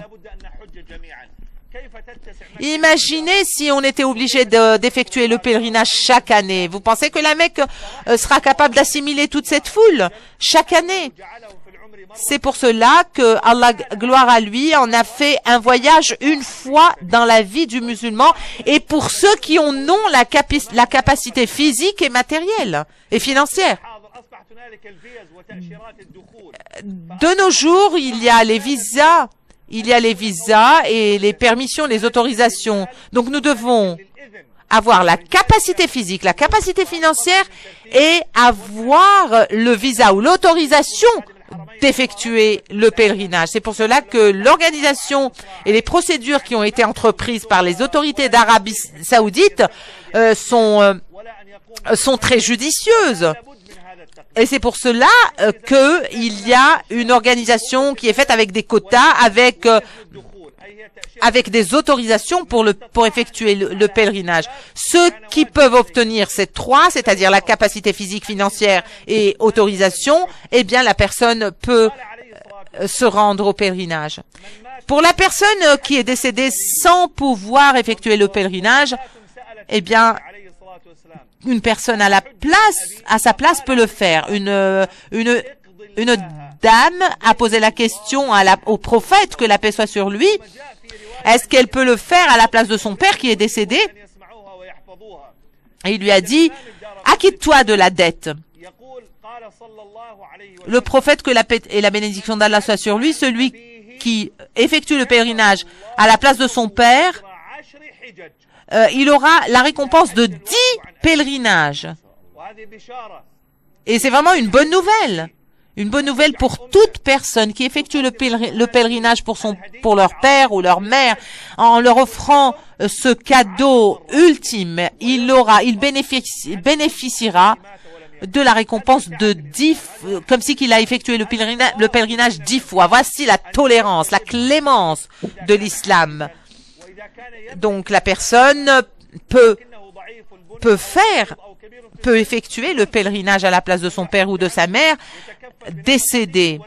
Imaginez si on était obligé d'effectuer le pèlerinage chaque année. Vous pensez que la Mecque euh, sera capable d'assimiler toute cette foule chaque année? C'est pour cela que Allah, gloire à lui, en a fait un voyage une fois dans la vie du musulman, et pour ceux qui en ont la, capi la capacité physique et matérielle et financière. De nos jours, il y a les visas, il y a les visas et les permissions, les autorisations. Donc nous devons avoir la capacité physique, la capacité financière et avoir le visa ou l'autorisation d'effectuer le pèlerinage. C'est pour cela que l'organisation et les procédures qui ont été entreprises par les autorités d'Arabie Saoudite euh, sont, euh, sont très judicieuses. Et c'est pour cela euh, qu'il y a une organisation qui est faite avec des quotas, avec euh, avec des autorisations pour le pour effectuer le, le pèlerinage. Ceux qui peuvent obtenir ces trois, c'est-à-dire la capacité physique, financière et autorisation, eh bien la personne peut euh, se rendre au pèlerinage. Pour la personne qui est décédée sans pouvoir effectuer le pèlerinage, eh bien une personne à la place, à sa place peut le faire. Une une une dame a posé la question à la, au prophète, que la paix soit sur lui. Est-ce qu'elle peut le faire à la place de son père qui est décédé? Et il lui a dit, acquitte-toi de la dette. Le prophète, que la paix et la bénédiction d'Allah soient sur lui, celui qui effectue le pèlerinage à la place de son père, euh, il aura la récompense de dix pèlerinages. Et c'est vraiment une bonne nouvelle. Une bonne nouvelle pour toute personne qui effectue le, pèler, le pèlerinage pour son, pour leur père ou leur mère, en leur offrant ce cadeau ultime. Il aura, il bénéficie, bénéficiera de la récompense de dix, comme si qu'il a effectué le pèlerinage, le pèlerinage dix fois. Voici la tolérance, la clémence de l'islam. Donc la personne peut, peut faire, peut effectuer le pèlerinage à la place de son père ou de sa mère décédé.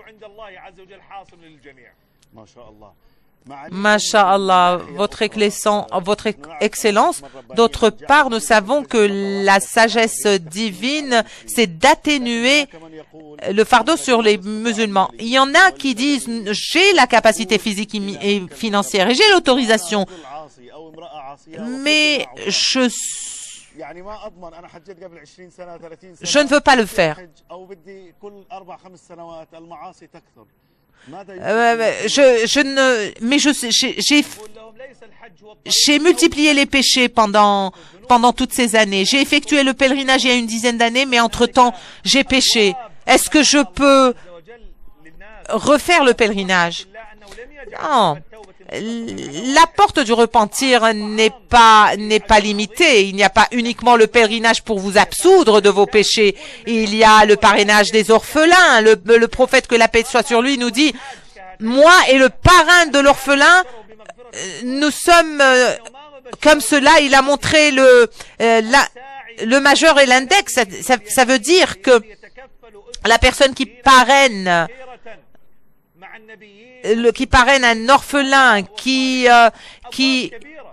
Masha'Allah, votre, votre excellence. D'autre part, nous savons que la sagesse divine, c'est d'atténuer le fardeau sur les musulmans. Il y en a qui disent, j'ai la capacité physique et financière et j'ai l'autorisation, mais je Je ne veux pas le faire. Euh, je, je ne, mais je j'ai, j'ai multiplié les péchés pendant, pendant toutes ces années. J'ai effectué le pèlerinage il y a une dizaine d'années, mais entre-temps, j'ai péché. Est-ce que je peux refaire le pèlerinage? Non. La porte du repentir n'est pas n'est pas limitée. Il n'y a pas uniquement le pèlerinage pour vous absoudre de vos péchés. Il y a le parrainage des orphelins. Le, le prophète, que la paix soit sur lui, nous dit, moi et le parrain de l'orphelin, nous sommes euh, comme cela. Il a montré le euh, la, le majeur et l'index. Ça, ça, ça veut dire que la personne qui parraine Le, qui parraine un orphelin, qui euh, qui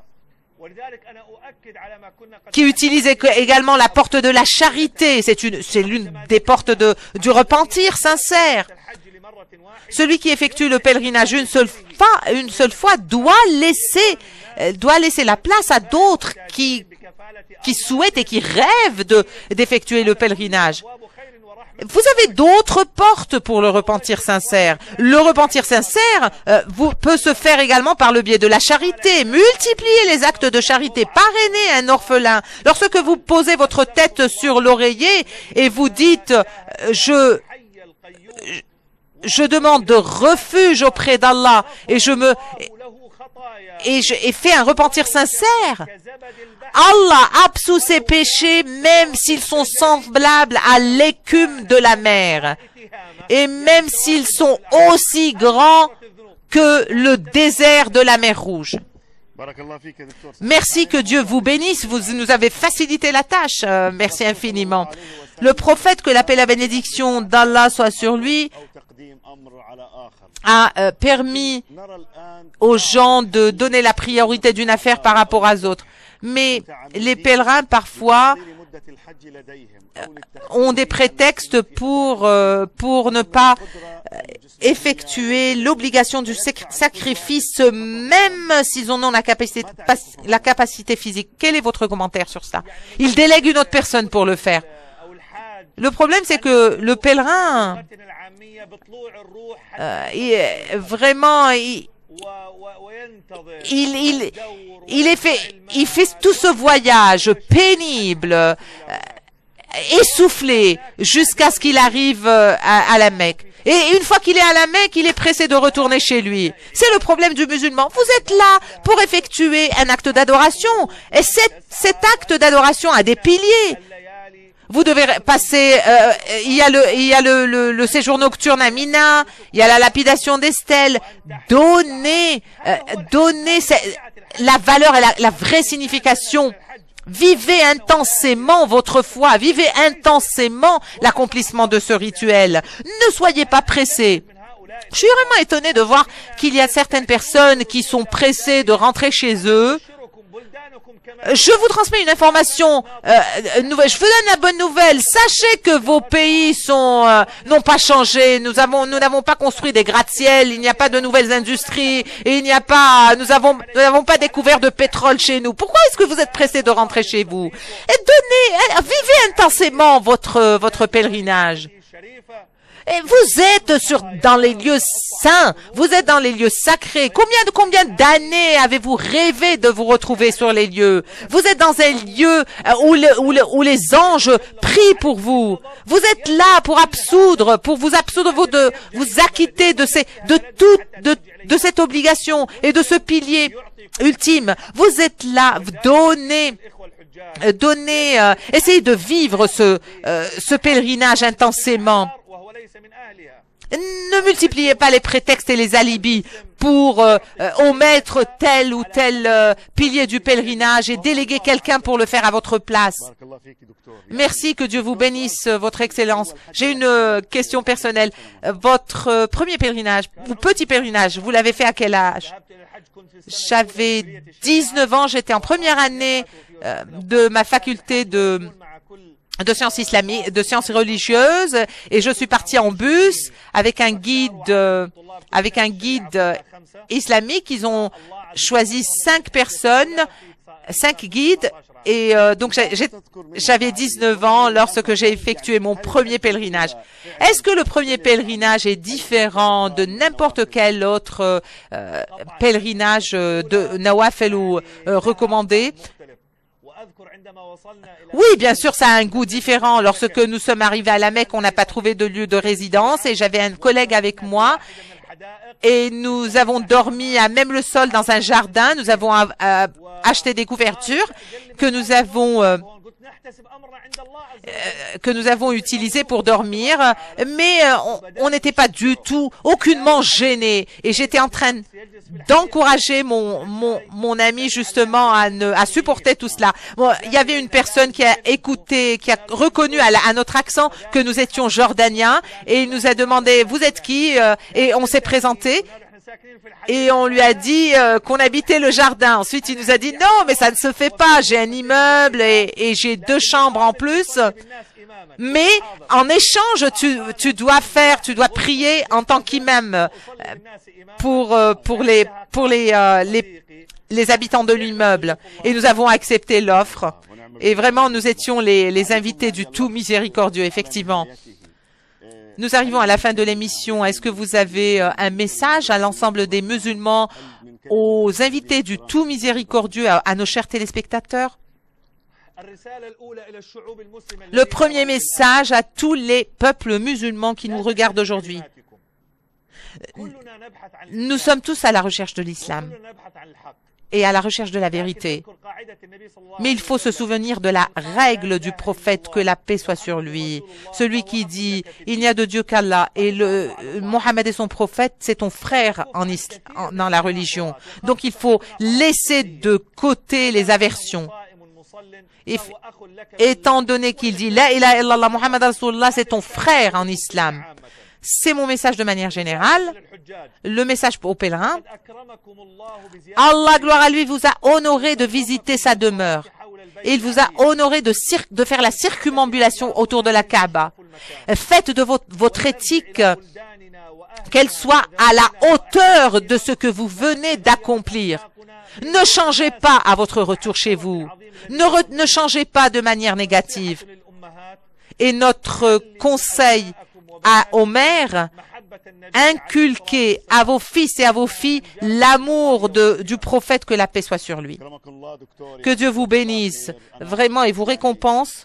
qui utilise également la porte de la charité, c'est une c'est l'une des portes de du repentir sincère. Celui qui effectue le pèlerinage une seule fois, une seule fois doit laisser doit laisser la place à d'autres qui qui souhaitent et qui rêvent de d'effectuer le pèlerinage. Vous avez d'autres portes pour le repentir sincère. Le repentir sincère euh, vous, peut se faire également par le biais de la charité. Multipliez les actes de charité. Parrainez un orphelin. Lorsque vous posez votre tête sur l'oreiller et vous dites euh, « je je demande de refuge auprès d'Allah et je me et je et fais un repentir sincère. Allah absout ses péchés même s'ils sont semblables à l'écume de la mer et même s'ils sont aussi grands que le désert de la mer Rouge. Merci, que Dieu vous bénisse, vous nous avez facilité la tâche, euh, merci infiniment. Le prophète, que la paix et la bénédiction d'Allah soit sur lui, a euh, permis aux gens de donner la priorité d'une affaire par rapport aux autres. Mais les pèlerins, parfois, euh, ont des prétextes pour, euh, pour ne pas euh, effectuer l'obligation du sacrifice, même s'ils en ont la capacité, la capacité physique. Quel est votre commentaire sur ça? Ils délèguent une autre personne pour le faire. Le problème, c'est que le pèlerin, euh, il, vraiment, il, il, il, il, est fait, il fait tout ce voyage pénible, euh, essoufflé, jusqu'à ce qu'il arrive à, à la Mecque. Et une fois qu'il est à la Mecque, il est pressé de retourner chez lui. C'est le problème du musulman. Vous êtes là pour effectuer un acte d'adoration. Et cet, cet acte d'adoration a des piliers. Vous devez passer, euh, il y a, le, il y a le, le, le séjour nocturne à Mina, il y a la lapidation des stèles. Donnez, euh, donnez la valeur et la, la vraie signification. Vivez intensément votre foi, vivez intensément l'accomplissement de ce rituel. Ne soyez pas pressés. Je suis vraiment étonné de voir qu'il y a certaines personnes qui sont pressées de rentrer chez eux. Je vous transmets une information euh, nouvelle. Je vous donne la bonne nouvelle. Sachez que vos pays sont euh, n'ont pas changé. Nous avons nous n'avons pas construit des gratte-ciel. Il n'y a pas de nouvelles industries et il n'y a pas nous avons nous n'avons pas découvert de pétrole chez nous. Pourquoi est-ce que vous êtes pressés de rentrer chez vous? Et donnez, vivez intensément votre votre pèlerinage. Et vous êtes sur, dans les lieux saints, vous êtes dans les lieux sacrés. Combien de combien d'années avez-vous rêvé de vous retrouver sur les lieux? Vous êtes dans un lieu où, le, où, le, où les anges prient pour vous. Vous êtes là pour absoudre, pour vous absoudre, vous de vous acquitter de ces, de toute, de, de cette obligation et de ce pilier ultime. Vous êtes là, donnez. Donnez, euh, essayez de vivre ce, euh, ce pèlerinage intensément. Ne multipliez pas les prétextes et les alibis pour euh, euh, omettre tel ou tel euh, pilier du pèlerinage et déléguer quelqu'un pour le faire à votre place. Merci, que Dieu vous bénisse, votre Excellence. J'ai une euh, question personnelle. Votre euh, premier pèlerinage, ou petit pèlerinage, vous l'avez fait à quel âge? J'avais dix-neuf ans, j'étais en première année euh, de ma faculté de... de sciences islamiques, de sciences religieuses, et je suis partie en bus avec un guide, euh, avec un guide euh, islamique. Ils ont choisi cinq personnes, cinq guides, et euh, donc j'avais dix-neuf ans lorsque j'ai effectué mon premier pèlerinage. Est-ce que le premier pèlerinage est différent de n'importe quel autre euh, pèlerinage de Nawafel ou euh, recommandé? Oui, bien sûr, ça a un goût différent. Lorsque nous sommes arrivés à la Mecque, on n'a pas trouvé de lieu de résidence et j'avais un collègue avec moi et nous avons dormi à même le sol dans un jardin. Nous avons euh, acheté des couvertures que nous avons euh, euh, que nous avons utilisées pour dormir, mais euh, on n'était pas du tout, aucunement gênés. Et j'étais en train d'encourager mon, mon, mon ami justement à, ne, à supporter tout cela. Bon, il y avait une personne qui a écouté, qui a reconnu à, la, à notre accent que nous étions jordaniens et il nous a demandé « Vous êtes qui ?» Et on s'est présenté et on lui a dit euh, qu'on habitait le jardin. Ensuite, il nous a dit « Non, mais ça ne se fait pas. J'ai un immeuble et, et j'ai deux chambres en plus. » Mais en échange, tu, tu dois faire, tu dois prier en tant qu'imam pour pour les pour les euh, les, les habitants de l'immeuble. Et nous avons accepté l'offre. Et vraiment, nous étions les les invités du tout miséricordieux, effectivement. Nous arrivons à la fin de l'émission. Est-ce que vous avez euh, un message à l'ensemble des musulmans, aux invités du tout miséricordieux, à, à nos chers téléspectateurs? Le premier message à tous les peuples musulmans qui nous regardent aujourd'hui. Nous sommes tous à la recherche de l'islam et à la recherche de la vérité. Mais il faut se souvenir de la règle du prophète, que la paix soit sur lui. Celui qui dit « Il n'y a de Dieu qu'Allah » et le Mohammed est son prophète, c'est ton frère en, en dans la religion. Donc il faut laisser de côté les aversions. Et, étant donné qu'il dit « La ilaha illallah Muhammad Rasulullah », c'est ton frère en islam. C'est mon message de manière générale. Le message aux pèlerins. Allah, gloire à lui, vous a honoré de visiter sa demeure. Et il vous a honoré de, de faire la circumambulation autour de la Kaaba. Faites de votre, votre éthique qu'elle soit à la hauteur de ce que vous venez d'accomplir. Ne changez pas à votre retour chez vous. Ne, re, ne changez pas de manière négative. Et notre conseil à aux mères, inculquez à vos fils et à vos filles l'amour du prophète, que la paix soit sur lui. Que Dieu vous bénisse vraiment et vous récompense.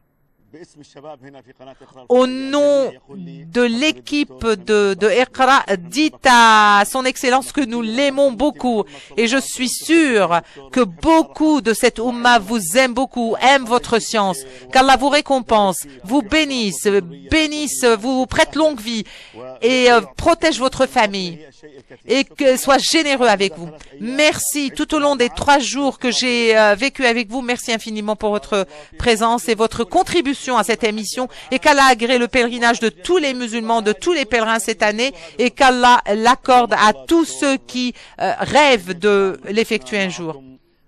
Au nom de l'équipe de, de Iqra, dites à son excellence que nous l'aimons beaucoup et je suis sûr que beaucoup de cette Ummah vous aime beaucoup, aime votre science. Qu'Allah vous récompense, vous bénisse, bénisse, vous prête longue vie et euh, protège votre famille et que soit généreux avec vous. Merci tout au long des trois jours que j'ai euh, vécu avec vous. Merci infiniment pour votre présence et votre contribution à cette émission et qu'Allah agrée le pèlerinage de tous les musulmans, de tous les pèlerins cette année et qu'Allah l'accorde à tous ceux qui euh, rêvent de l'effectuer un jour.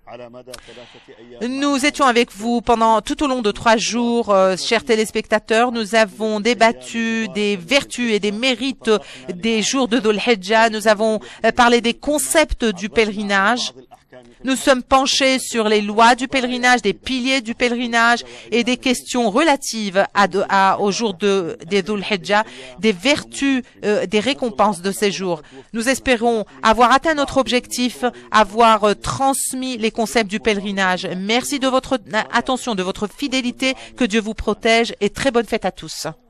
Nous étions avec vous pendant tout au long de trois jours, euh, chers téléspectateurs. Nous avons débattu des vertus et des mérites des jours de Dhul Hijjah. Nous avons euh, parlé des concepts du pèlerinage. Nous sommes penchés sur les lois du pèlerinage, des piliers du pèlerinage et des questions relatives à, de, à au jour de, de Dhul Hijjah, des vertus, euh, des récompenses de ces jours. Nous espérons avoir atteint notre objectif, avoir euh, transmis les concepts du pèlerinage. Merci de votre attention, de votre fidélité. Que Dieu vous protège et très bonne fête à tous.